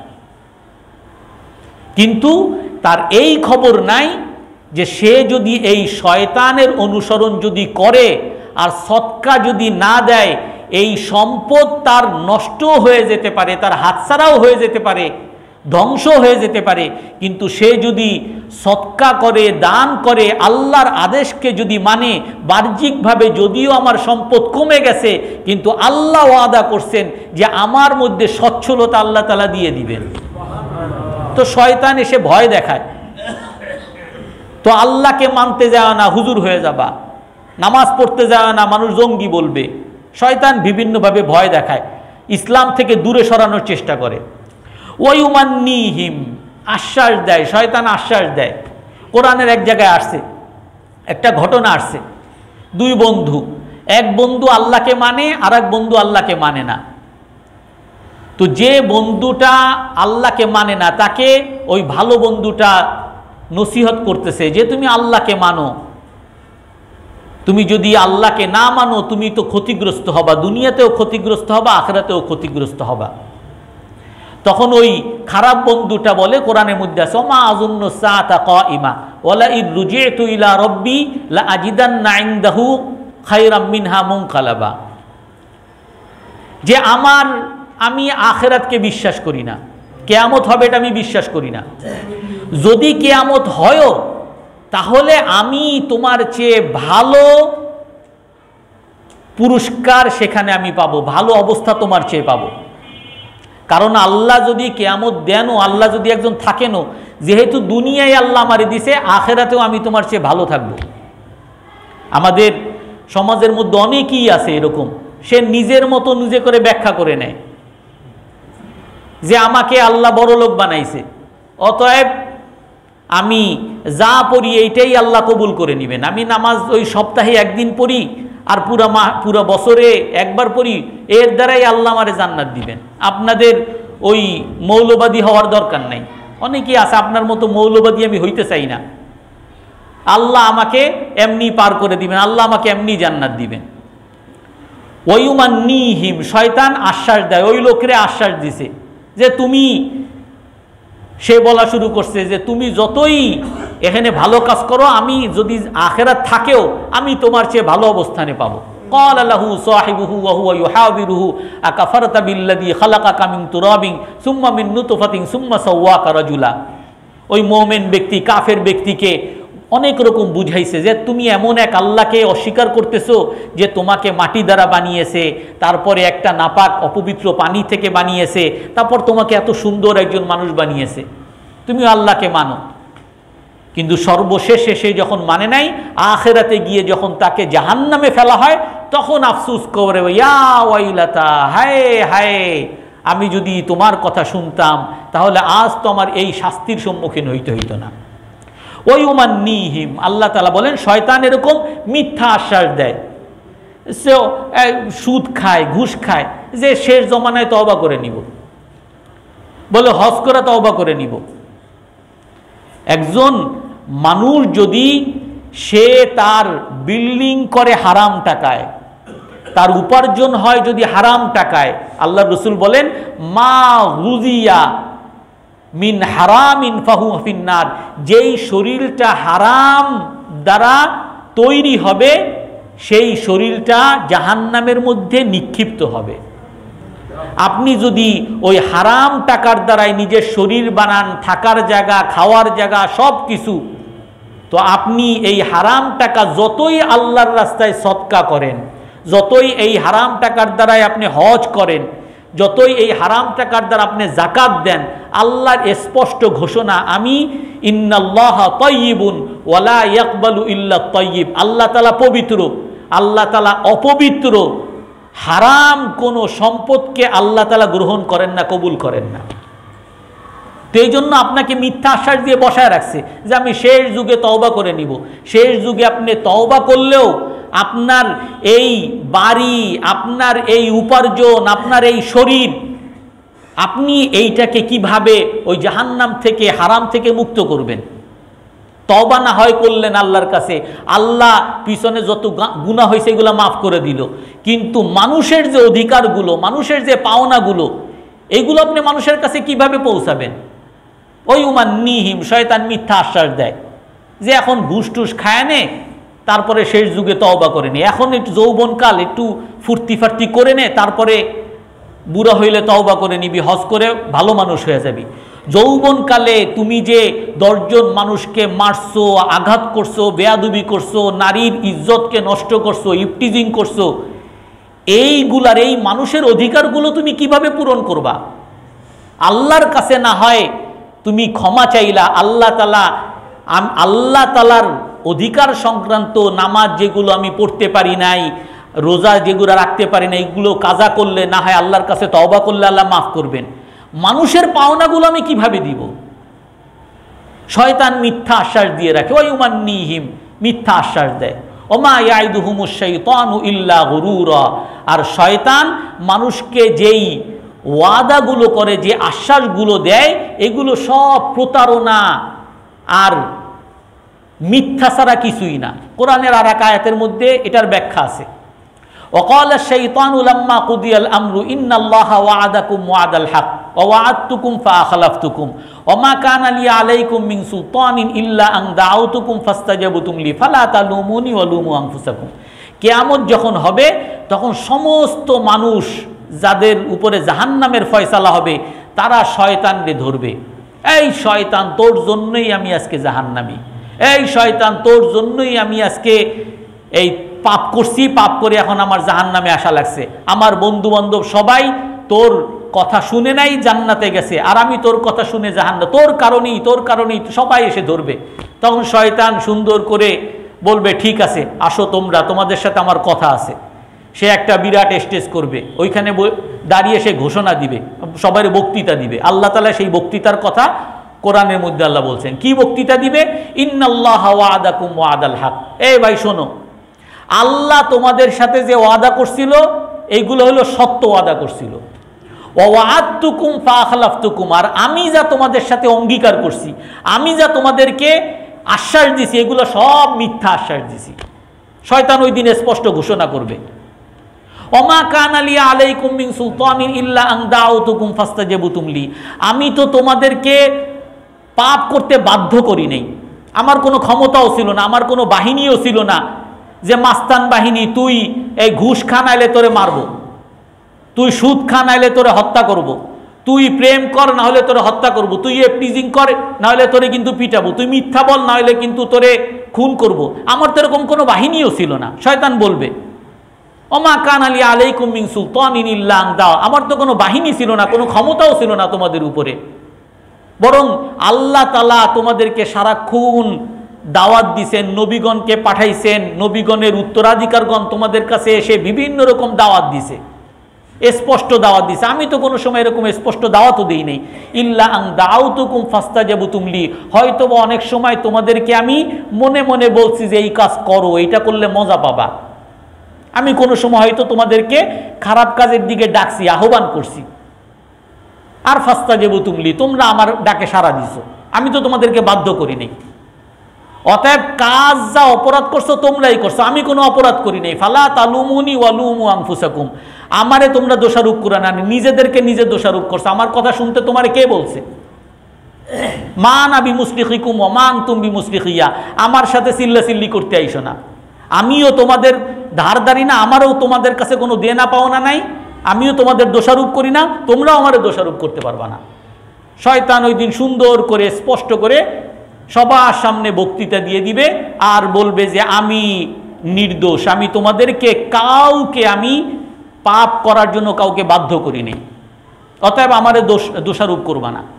কিন্তু তার এই খবর নাই যে সে যদি এই শয়তানের অনুসরণ যদি করে আর সদকা যদি না দেয়, এই সম্পদ তার নষ্ট হয়ে যেতে পারে, তার হাতছাড়াও হয়ে যেতে পারে, ধ্বংস হয়ে যেতে পারে। কিন্তু সে যদি সদকা করে, দান করে, আল্লাহর আদেশকে যদি মানে, বাহ্যিকভাবে যদিও আমার সম্পদ কমে গেছে, কিন্তু আল্লাহ ওয়াদা করছেন যে আমার মধ্যে সচ্ছলতা আল্লাহ তাআলা দিয়ে দিবেন। তো শয়তান এসে ভয় দেখায়, তো আল্লাহকে মানতে যায় না, হুজুর হয়ে যাবা, নামাজ পড়তে যায় না, মানুষ জঙ্গি বলবে। শয়তান বিভিন্নভাবে ভয় দেখায়, ইসলাম থেকে দূরে সরানোর চেষ্টা করে। ওয়ায়ুমান্নিহিম, আশ্বাস দেয়, শয়তান আশ্বাস দেয়। কোরআনের এক জায়গায় আসছে, একটা ঘটনা আসছে, দুই বন্ধু, এক বন্ধু আল্লাহকে মানে, আর এক বন্ধু আল্লাহকে মানে না। তো যে বন্ধুটা আল্লাহকে মানে না, তাকে ওই ভালো বন্ধুটা নসিহত করতেছে যে তুমি আল্লাহকে মানো, তুমি যদি আল্লাহকে না মানো তুমি তো ক্ষতিগ্রস্ত হবা, দুনিয়াতেও ক্ষতিগ্রস্ত হবা, আখিরাতেও ক্ষতিগ্রস্ত হবা। তখন ওই খারাপ বন্ধুটা বলে, কোরআনের মধ্যে আছে, মা আযুন্নু সাআতা কাইমা ওয়ালা ইদ রুজি'তু ইলা রাব্বি লা আজিদান্না ইনদাহু খায়রাম মিনহা মুনকালাবা, যে আমি আখিরাতকে বিশ্বাস করি না, কিয়ামত হবে এটা আমি বিশ্বাস করি না। যদি কিয়ামত হয়ও তাহলে আমি তোমার চেয়ে ভালো পুরস্কার সেখানে আমি পাবো, ভালো অবস্থা তোমার চেয়ে পাবো। কারণ আল্লাহ যদি কিয়ামত দেনও, আল্লাহ যদি একজন থাকেনও, যেহেতু দুনিয়ায় আল্লাহ আমারে দিছে, আখিরাতেও আমি তোমার চেয়ে ভালো থাকবো। আমাদের সমাজের মধ্যে অনেকেই আছে এরকম, সে নিজের মতো নিজে করে ব্যাখ্যা করে নেয় যে আমাকে আল্লাহ বড় লোক বানাইছে, অতএব আমি যা পড়ি এইটাই আল্লাহ কবুল করে নেবেন। আমি নামাজ ওই সপ্তাহে একদিন পড়ি আর পুরা বছরে একবার পড়ি, এর দ্বারাই আল্লাহ আমারে জান্নাত দিবেন। আপনাদের ওই মৌলবাদী হওয়ার দরকার নাই। অনেকেই আছে আপনার মতো মৌলবাদী আমি হইতে চাই না, আল্লাহ আমাকে এমনি পার করে দিবেন, আল্লাহ আমাকে এমনি জান্নাত দিবেন। ওয়ায়ুমান্নিহিম, শয়তান আশ্বাস দেয়, ওই লোকেরে আশ্বাস দিছে যে তুমি, সে বলা শুরু করছে যে তুমি যতই এখানে ভালো কাজ করো, আমি যদি আখিরাত থাকেও আমি তোমার চেয়ে ভালো অবস্থানে পাবো। ক্বালা লাহু সাহিবুহু ওয়া হুয়া ইউহাবিরুহু আকাফারতা বিল্লাযী খালাকাকা মিন তুরাবিন সুম্মা মিন নুতফাতিন সুম্মা সাওয়াকা রাজুলা। ওই মুমিন ব্যক্তি কাফের ব্যক্তিকে অনেক রকম বুঝাইছে যে তুমি এমন এক আল্লাহকে অস্বীকার করতেছো যে তোমাকে মাটি দ্বারা বানিয়েছে, তারপরে একটা নাপাক অপবিত্র পানি থেকে বানিয়েছে, তারপর তোমাকে এত সুন্দর একজন মানুষ বানিয়েছে, তুমি আল্লাহকে মানো। কিন্তু সর্বশেষে সে যখন মানে নাই, আখিরাতে গিয়ে যখন তাকে জাহান্নামে ফেলা হয়, তখন আফসোস করে, ইয়া ওয়াইলাতা, হায় হায়, আমি যদি তোমার কথা শুনতাম তাহলে আজ তো আমার এই শাস্তির সম্মুখীন হইতে হইতো না। ওয়ায়ুমান্নিহিম, আল্লাহ তাআলা বলেন শয়তান এরকম মিথ্যা আশ্বাস দেয়, সে সুদ খায়, ঘুষ খায়, যে শেষ জমানায় তওবা করে নিব, বলে হজ করে তওবা করে নিব। একজন মানুষ যদি সে তার বিল্ডিং করে হারাম টাকায়, তার উপার্জন হয় যদি হারাম টাকায়, আল্লাহ রসুল বলেন মা গুজিয়া মিন হারামিন ফাহুয়া ফিন্নার, যেই শরীরটা হারাম দ্বারা তৈরি হবে সেই শরীরটা জাহান্নামের মধ্যে নিক্ষিপ্ত হবে। আপনি যদি ওই হারাম টাকার দ্বারাই নিজের শরীর বানান, থাকার জায়গা, খাওয়ার জায়গা, সব কিছু, তো আপনি এই হারাম টাকা যতই আল্লাহর রাস্তায় সদকা করেন, যতই এই হারাম টাকার দ্বারাই আপনি হজ করেন, যতই এই হারাম টাকার দ্বারা আপনি যাকাত দেন, আল্লাহর স্পষ্ট ঘোষণা, আমি ইন্নাল্লাহা তাইয়্যিবুন ওয়া লা ইয়াকবালু ইল্লা তাইয়্যিব, আল্লাহ তাআলা পবিত্র, আল্লাহ তাআলা অপবিত্র, হারাম কোনো সম্পদকে আল্লাহ তাআলা গ্রহণ করেন না, কবুল করেন না। তো এই জন্য আপনাকে মিথ্যা আশ্বাস দিয়ে বসায় রাখছে যে আমি শেষ যুগে তওবা করে নিব। শেষ যুগে আপনি তওবা করলেও আপনার এই বাড়ি, আপনার এই উপার্জন, আপনার এই শরীর, আপনি এইটাকে কিভাবে ওই জাহান্নাম থেকে, হারাম থেকে মুক্ত করবেন? তওবা না হয় করলেন আল্লাহর কাছে, আল্লাহ পিছনে যত গুনাহ হয়েছে এগুলো মাফ করে দিল, কিন্তু মানুষের যে অধিকারগুলো, মানুষের যে পাওনাগুলো, এগুলো আপনি মানুষের কাছে কিভাবে পৌঁছাবেন? ওই উমান্নিহিম, শয়তান মিথ্যা আশ্বাস দেয় যে এখন ঘুষ টুস খায় নে, তারপরে শেষ যুগে তওবা করে নে, এখন একটু যৌবনকাল একটু ফুর্তি ফার্তি করে নে, তারপরে বুড়া হইলে তওবা করে নিবি, হজ করে ভালো মানুষ হয়ে যাবি। যৌবনকালে তুমি যে 10 জন মানুষকে মারছো, আঘাত করছো, বেয়াদবি করছো, নারীর ইজ্জতকে নষ্ট করছো, ইফটিজিং করছো, এইগুলার, এই মানুষের অধিকারগুলো তুমি কিভাবে পূরণ করবা? আল্লাহর কাছে না হয় তুমি ক্ষমা চাইলা, আল্লাহ তালার অধিকার সংক্রান্ত নামাজ যেগুলো আমি পড়তে পারি নাই, রোজা যেগুলো রাখতে পারি না, এইগুলো কাজা করলে না হয় আল্লাহর কাছে তওবা করলে আল্লাহ মাফ করবেন। মানুষের পাওনাগুলো আমি কিভাবে দিব? শয়তান মিথ্যা আশ্বাস দিয়ে রাখে, ওই উমান্নিহিম, মিথ্যা আশ্বাস দেয়। ওমা ইয়াইদুহুমুশ শাইতানু ইল্লা গুরুরা, আর শয়তান মানুষকে যেই ওয়াদাগুলো করে, যে আশ্বাসগুলো দেয়, এগুলো সব প্রতারণা আর মিথ্যা ছাড়া কিছুই না। কোরআনের আর এক আয়াতের মধ্যে এটার ব্যাখ্যা আছে। ওয়াকালা শাইতানু লাম্মা কুদিয়াল আমরু ইন্নাল্লাহা ওয়া'আদাকুম ওয়া'দাল হক ওয়া ওয়া'আদতুকুম ফাআখলাফতুকুম ওমা কানা লি আলাইকুম মিন সুলতানিন ইল্লা আন দাআউতুকুম ফাস্তাজাবতুম লি ফালা তালুমুনি ওয়া লুমু আনফুসাকুম। কিয়ামত যখন হবে তখন সমস্ত মানুষ যাদের উপরে জাহান্নামের ফয়সালা হবে, তারা শয়তানকে ধরবে, এই শয়তান তোর জন্যই আমি আজকে জাহান্নামী, এই শয়তান তোর জন্যই আমি আজকে এই পাপ করছি, পাপ করে এখন আমার জাহান্নামে আসা লাগছে, আমার বন্ধু বান্ধব সবাই তোর কথা শুনে নাই জান্নাতে গেছে, আর আমি তোর কথা শুনে জাহান্নাম, তোর কারণেই সবাই এসে ধরবে। তখন শয়তান সুন্দর করে বলবে, ঠিক আছে আসো তোমরা, তোমাদের সাথে আমার কথা আছে। সে একটা বিরাট স্টেজ করবে, ওইখানে দাঁড়িয়ে সে ঘোষণা দিবে, সবার বক্তৃতা দিবে। আল্লাহ তাআলা সেই বক্তৃতার কথা কোরআনের মধ্যে আল্লাহ বলছেন। কি বক্তৃতা দিবে? ইন্নাল্লাহা ওয়া'আদাকুম ওয়া'দাল হক। এই ভাই শোনো, আল্লাহ তোমাদের সাথে যে ওয়াদা করছিল এইগুলো হলো সত্য ওয়াদা করছিল। ওয়া ওয়া'আদতুকুম ফাআখলাফতুকুম, আর আমি যা তোমাদের সাথে অঙ্গীকার করছি, আমি যা তোমাদেরকে আশ্বাস দিছি, এগুলো সব মিথ্যা আশ্বাস দিছি। শয়তান ওই দিন স্পষ্ট ঘোষণা করবে, ওমা কানা লি আলাইকুম মিন সুলতানিন ইল্লা আন দাআউতুকুম ফাস্তাজাবতুম লি, আমি তো তোমাদেরকে পাপ করতে বাধ্য করি নাই, আমার কোনো ক্ষমতাও ছিল না, আমার কোনো বাহিনীও ছিল না যে মাস্তান বাহিনী, তুই এই ঘুষ খা নাইলে তোরে মারব, তুই সুদ খা নাইলে তোরে হত্যা করব, তুই প্রেম কর না হলে তোরে হত্যা করব, তুই এফটিজিং কর না হলে তোরে কিন্তু পিটাবো, তুই মিথ্যা বল না হলে কিন্তু তোরে খুন করব। আমার তো এরকম কোনো বাহিনীও ছিল না। শয়তান বলবে, ওমা কানা লি আলাইকুম মিন সুলতানিন ইল্লা আন দাআ, আমার তো কোনো বাহিনী ছিল না, কোনো ক্ষমতাও ছিল না তোমাদের উপরে, বরং আল্লাহ তাআলা তোমাদেরকে সারাক্ষণ দাওয়াত দিছেন, নবীগণকে পাঠাইছেন, নবীগণের উত্তরাধিকারগণ তোমাদের কাছে এসে বিভিন্ন রকম দাওয়াত দিছে, স্পষ্ট দাওয়াত দিছে। আমি তো কোনো সময় এরকম স্পষ্ট দাওয়াতও দিই নাই। ইল্লা আন দাআউতুকুম ফাস্তাজাবতুম লি, হয়তো বা অনেক সময় তোমাদেরকে আমি মনে মনে বলছি যে এই কাজ করো, এইটা করলে মজা পাবা, আমি কোনো সময় হয়তো তোমাদেরকে খারাপ কাজের দিকে ডাকছি, আহ্বান করছি, আর ফাস্তাজাবতুম লি, তোমরা আমার ডাকে সাড়া দিছো, আমি তো তোমাদেরকে বাধ্য করি নাই। অতএব কাজ যা অপরাধ করছো তোমরাই করছো, আমি কোনো অপরাধ করি নাই। ফালা তালুমুনি ওয়া লুমু আনফুসাকুম, আমারে তোমরা দোষারোপ করে না, নিজেদেরকে নিজে দোষারোপ করছো। আমার কথা শুনতে তোমারে কে বলছে? মা না বিমুসলিখিকুম ওয়া মা আনতুম বিমুসলিখিয়া, আমার সাথে চিল্লাচিল্লি করতে আইসো না, আমিও তোমাদের ধারদারি না, আমারও তোমাদের কাছে কোনো দেনা পাওনা নাই, আমিও তোমাদের দোষারোপ করি না, তোমরাও আমারে দোষারোপ করতে পারবা না। শয়তান ওই দিন সুন্দর করে স্পষ্ট করে সবার সামনে বক্তৃতা দিয়ে দিবে আর বলবে যে আমি নির্দোষ, আমি তোমাদেরকে কাউকে আমি পাপ করার জন্য কাউকে বাধ্য করিনি, অতএব আমারে দোষারোপ করবা না।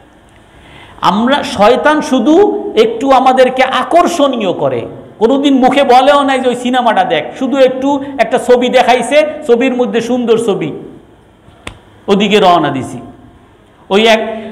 আমরা শয়তান শুধু একটু আমাদেরকে আকর্ষণীয় করে, কোনোদিন মুখে বলেও নাই যে ওই সিনেমাটা দেখ, শুধু একটু একটা ছবি দেখাইছে, ছবির মধ্যে সুন্দর ছবি, ওদিকে রওনা দিছি। ওই এক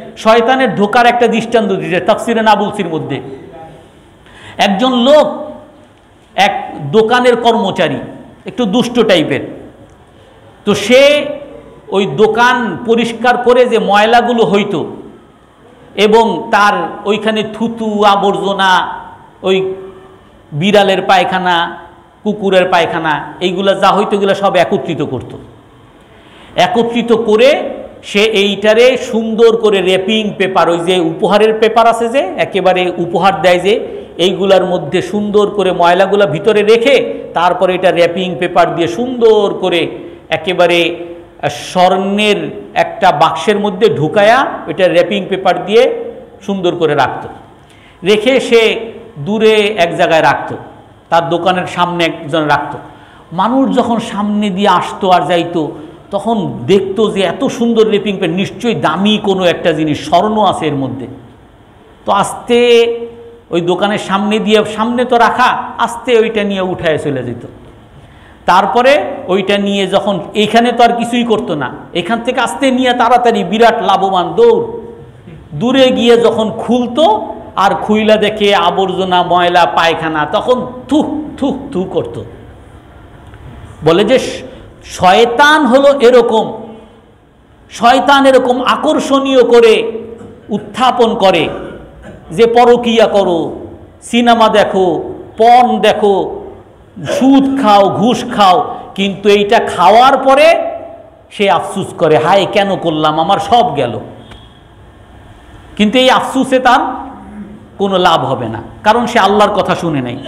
শয়তানের ধোকার একটা দৃষ্টান্ত দিয়েছে তাফসিরে নাবুলসির মধ্যে। একজন লোক এক দোকানের কর্মচারী, একটু দুষ্ট টাইপের, তো সে ওই দোকান পরিষ্কার করে যে ময়লাগুলো হইতো এবং তার ওইখানে থুতু আবর্জনা, ওই বিড়ালের পায়খানা, কুকুরের পায়খানা, এইগুলা যা হইতো এগুলো সব একত্রিত করত। একত্রিত করে সে এইটারে সুন্দর করে র্যাপিং পেপার, ওই যে উপহারের পেপার আছে যে একেবারে উপহার দেয় যে, এইগুলার মধ্যে সুন্দর করে ময়লাগুলা ভিতরে রেখে তারপরে এটা র্যাপিং পেপার দিয়ে সুন্দর করে একেবারে স্বর্ণের একটা বাক্সের মধ্যে ঢুকায়া ওইটা র্যাপিং পেপার দিয়ে সুন্দর করে রাখত। রেখে সে দূরে এক জায়গায় রাখত, তার দোকানের সামনে একজন রাখত। মানুষ যখন সামনে দিয়ে আসতো আর যাইতো তখন দেখতো যে এত সুন্দর র্যাপিং পেপার, নিশ্চয়ই দামি কোনো একটা জিনিস, স্বর্ণ আছে এর মধ্যে। তো আস্তে ওই দোকানের সামনে দিয়ে, সামনে তো রাখা, আস্তে ওইটা নিয়ে উঠায় চলে যেত। তারপরে ওইটা নিয়ে যখন, এইখানে তো আর কিছুই করতো না, এখান থেকে আস্তে নিয়ে তাড়াতাড়ি বিরাট লাভবান দৌড়, দূরে গিয়ে যখন খুলতো আর খুইলা দেখে আবর্জনা ময়লা পায়খানা, তখন থুক থুক থু করত। বলে যে শয়তান হলো এরকম, শয়তান এরকম আকর্ষণীয় করে উত্থাপন করে যে পরকিয়া করো, সিনেমা দেখো, পর্ন দেখো, সুদ খাও, ঘুষ খাও, কিন্তু এইটা খাওয়ার পরে সে আফসুস করে, হায় কেন করলাম, আমার সব গেল। কিন্তু এই আফসুসে তার কোনো লাভ হবে না, কারণ সে আল্লাহর কথা শুনে নাই।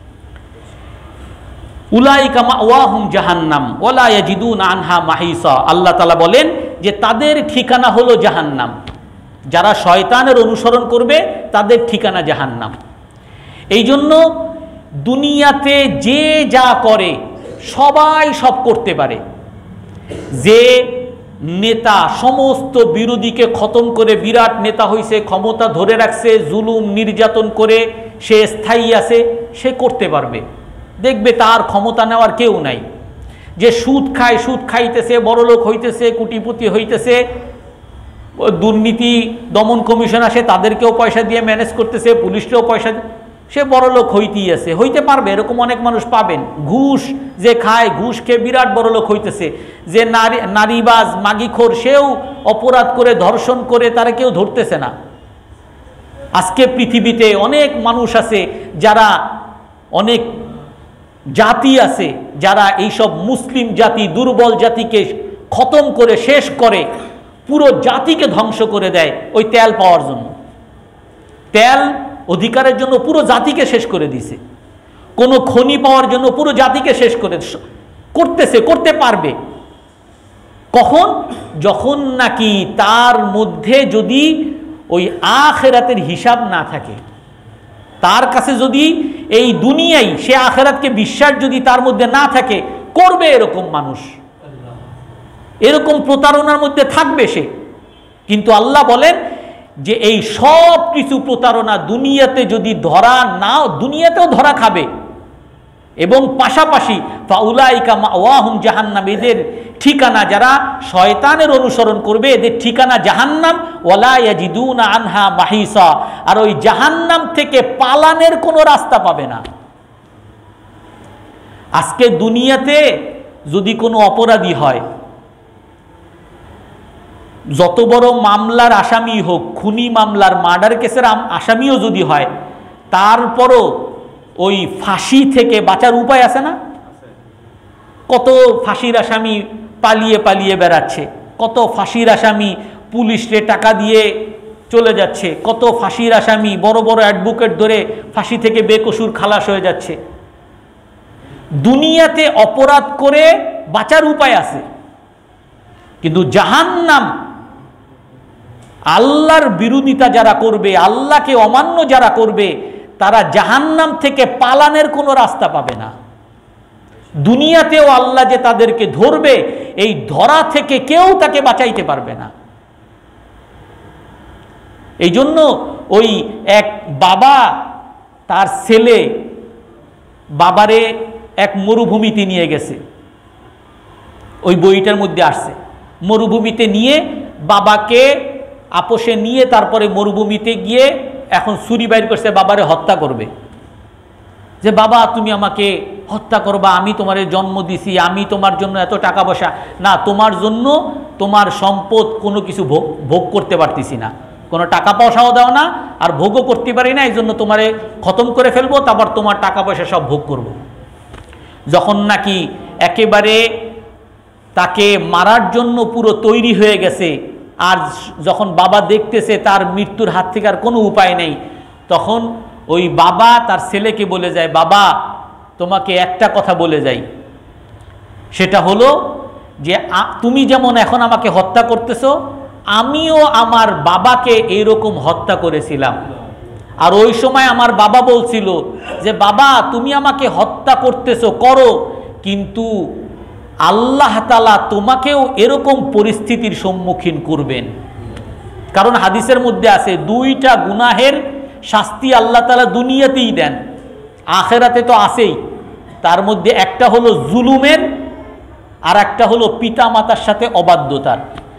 উলাইকা মাওয়াহুম জাহান্নাম ওয়ালা ইয়াজিদুনা আনহা মাহিসা। আল্লাহ তাআলা বলেন যে তাদের ঠিকানা হলো জাহান্নাম। যারা শয়তানের অনুসরণ করবে তাদের ঠিকানা জাহান্নাম। এই জন্য দুনিয়াতে যে যা করে সবাই সব করতে পারে। যে নেতা সমস্ত বিরোধীকে খতম করে বিরাট নেতা হইছে, ক্ষমতা ধরে রাখছে, জুলুম নির্যাতন করে সে স্থায়ী আছে, সে করতে পারবে, দেখবে তার ক্ষমতা নেওয়ার কেউ নাই। যে সুদ খায়, সুদ খাইতেছে, বড়লোক হইতেছে, কোটিপতি হইতেছে, দুর্নীতি দমন কমিশন আসে, তাদেরকেও পয়সা দিয়ে ম্যানেজ করতেছে, পুলিশকেও পয়সা, সে বড়লোক হইতেই আছে, হইতে পারবে। এরকম অনেক মানুষ পাবেন। ঘুষ যে খায়, ঘুষ খেয়ে বিরাট বড়লোক হইতেছে। যে নারীবাজ মাগিখোর, সেও অপরাধ করে ধর্ষণ করে, তারা কেউ ধরতেছে না। আজকে পৃথিবীতে অনেক মানুষ আছে যারা, অনেক জাতি আছে যারা এইসব মুসলিম জাতি, দুর্বল জাতিকে খতম করে শেষ করে, পুরো জাতিকে ধ্বংস করে দেয় ওই তেল পাওয়ার জন্য। তেল অধিকারের জন্য পুরো জাতিকে শেষ করে দিছে, কোনো খনি পাওয়ার জন্য পুরো জাতিকে শেষ করতেছে, করতে পারবে। কখন? যখন নাকি তার মধ্যে যদি ওই আখিরাতের হিসাব না থাকে, তার কাছে যদি এই দুনিয়ায় সে আখিরাতকে বিশ্বাস যদি তার মধ্যে না থাকে, করবে এরকম মানুষ, এরকম প্রতারণার মধ্যে থাকবে সে। কিন্তু আল্লাহ বলেন যে এই সব কিছু প্রতারণা দুনিয়াতে যদি ধরা নাও, দুনিয়াতেও ধরা খাবে, এবং পাশাপাশি ফাউলাইকা মাওয়াহুম জাহান্নাম, এদের ঠিকানা, যারা শয়তানের অনুসরণ করবে এদের ঠিকানা জাহান্নাম, ওয়ালা ইয়াজিদুনা আনহা মাহিসা, আর ওই জাহান্নাম থেকে পালানের কোনো রাস্তা পাবে না। আজকে দুনিয়াতে যদি কোনো অপরাধী হয়, যত বড় মামলার আসামি হোক, খুনি মামলার, মার্ডার কেসের আসামিও যদি হয়, তারপরও ওই ফাঁসি থেকে বাঁচার উপায় আছে না? কত ফাঁসির আসামি পালিয়ে পালিয়ে বেড়াচ্ছে, কত ফাঁসির আসামি পুলিশে টাকা দিয়ে চলে যাচ্ছে, কত ফাঁসির আসামি বড় বড় অ্যাডভোকেট ধরে ফাঁসি থেকে বেকসুর খালাস হয়ে যাচ্ছে। দুনিয়াতে অপরাধ করে বাঁচার উপায় আছে, কিন্তু জাহান্নাম, আল্লাহর বিরোধিতা যারা করবে, আল্লাহকে অমান্য যারা করবে, তারা জাহান্নাম থেকে পালানের কোনো রাস্তা পাবে না। দুনিয়াতেও আল্লাহ যে তাদেরকে ধরবে, এই ধরা থেকে কেউ তাকে বাঁচাইতে পারবে না। এই জন্য ওই এক বাবা তার ছেলে, বাবারে এক মরুভূমিতে নিয়ে গেছে, ওই বইটার মধ্যে আসছে। মরুভূমিতে নিয়ে বাবাকে আপোষে নিয়ে তারপরে মরুভূমিতে গিয়ে এখন ছুরি বাইর করছে, বাবারে হত্যা করবে, যে বাবা তুমি আমাকে হত্যা করবা, আমি তোমারে জন্ম দিছি, আমি তোমার জন্য এত টাকা পয়সা, না তোমার জন্য তোমার সম্পদ কোনো কিছু ভোগ করতে পারতেছি না, কোনো টাকা পয়সাও দাও না আর ভোগও করতে পারি না, এই জন্য তোমারে খতম করে ফেলবো, তারপর তোমার টাকা পয়সা সব ভোগ করব। যখন নাকি একেবারে তাকে মারার জন্য পুরো তৈরি হয়ে গেছে, আর যখন বাবা দেখতেছে তার মৃত্যুর হাত থেকে আর কোনো উপায় নেই, তখন ওই বাবা তার ছেলেকে বলে যায়, বাবা তোমাকে একটা কথা বলে যাই, সেটা হলো যে তুমি যেমন এখন আমাকে হত্যা করতেছো, আমিও আমার বাবাকে এইরকম হত্যা করেছিলাম, আর ওই সময় আমার বাবা বলছিল যে বাবা তুমি আমাকে হত্যা করতেছো করো, কিন্তু আল্লাহ তাআলা তোমাকেও এরকম পরিস্থিতির সম্মুখীন করবেন। কারণ হাদিসের মধ্যে আছে দুইটা গুনাহের শাস্তি আল্লাহ তাআলা দুনিয়াতেই দেন, আখেরাতে তো আছেই। তার মধ্যে একটা হলো জুলুমের, আর একটা হলো পিতা মাতার সাথে অবাধ্যতার।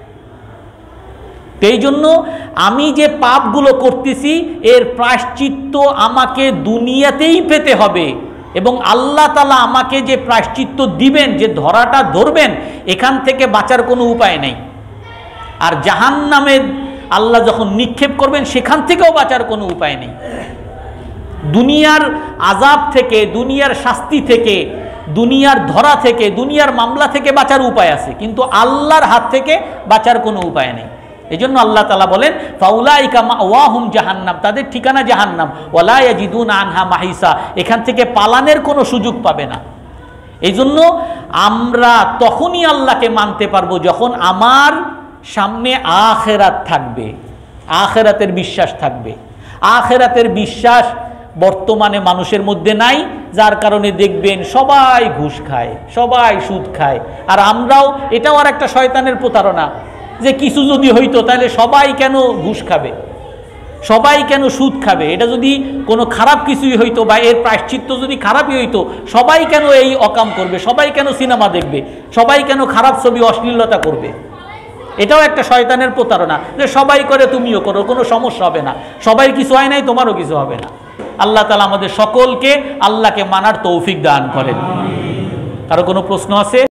এই জন্য আমি যে পাপগুলো করতেছি এর প্রায়শ্চিত্ত আমাকে দুনিয়াতেই পেতে হবে, এবং আল্লাহ তাআলা আমাকে যে প্রায়শ্চিত্ত দিবেন, যে ধরাটা ধরবেন, এখান থেকে বাঁচার কোনো উপায় নেই। আর জাহান্নামে আল্লাহ যখন নিক্ষেপ করবেন সেখান থেকেও বাঁচার কোনো উপায় নেই। দুনিয়ার আযাব থেকে, দুনিয়ার শাস্তি থেকে, দুনিয়ার ধরা থেকে, দুনিয়ার মামলা থেকে বাঁচার উপায় আছে, কিন্তু আল্লাহর হাত থেকে বাঁচার কোনো উপায় নেই। এই জন্য আল্লাহ তাআলা বলেন ফাউলাইকা মাওয়াহুম জাহান্নাম, তাদের ঠিকানা জাহান্নাম, ওয়ালা ইয়াজিদুনা আনহা মাহিসা, এখান থেকে পালানের কোনো সুযোগ পাবে না। এই জন্য আমরা তখনই আল্লাহকে মানতে পারবো যখন আমার সামনে আখিরাত থাকবে, আখিরাতের বিশ্বাস থাকবে। আখিরাতের বিশ্বাস বর্তমানে মানুষের মধ্যে নাই, যার কারণে দেখবেন সবাই ঘুষ খায়, সবাই সুদ খায়। আর আমরাও, এটাও আর একটা শয়তানের প্রতারণা, যে কিছু যদি হইতো তাহলে সবাই কেন ঘুষ খাবে, সবাই কেন সুদ খাবে, এটা যদি কোনো খারাপ কিছুই হইতো বা এর প্রায়শ্চিত্ত যদি খারাপই হইতো, সবাই কেন এই অকাম করবে, সবাই কেন সিনেমা দেখবে, সবাই কেন খারাপ ছবি অশ্লীলতা করবে। এটাও একটা শয়তানের প্রতারণা, যে সবাই করে তুমিও করো, কোনো সমস্যা হবে না, সবাই কিছু হয় নাই তোমারও কিছু হবে না। আল্লাহ তাআলা আমাদের সকলকে আল্লাহকে মানার তৌফিক দান করেন। কারো কোনো প্রশ্ন আছে?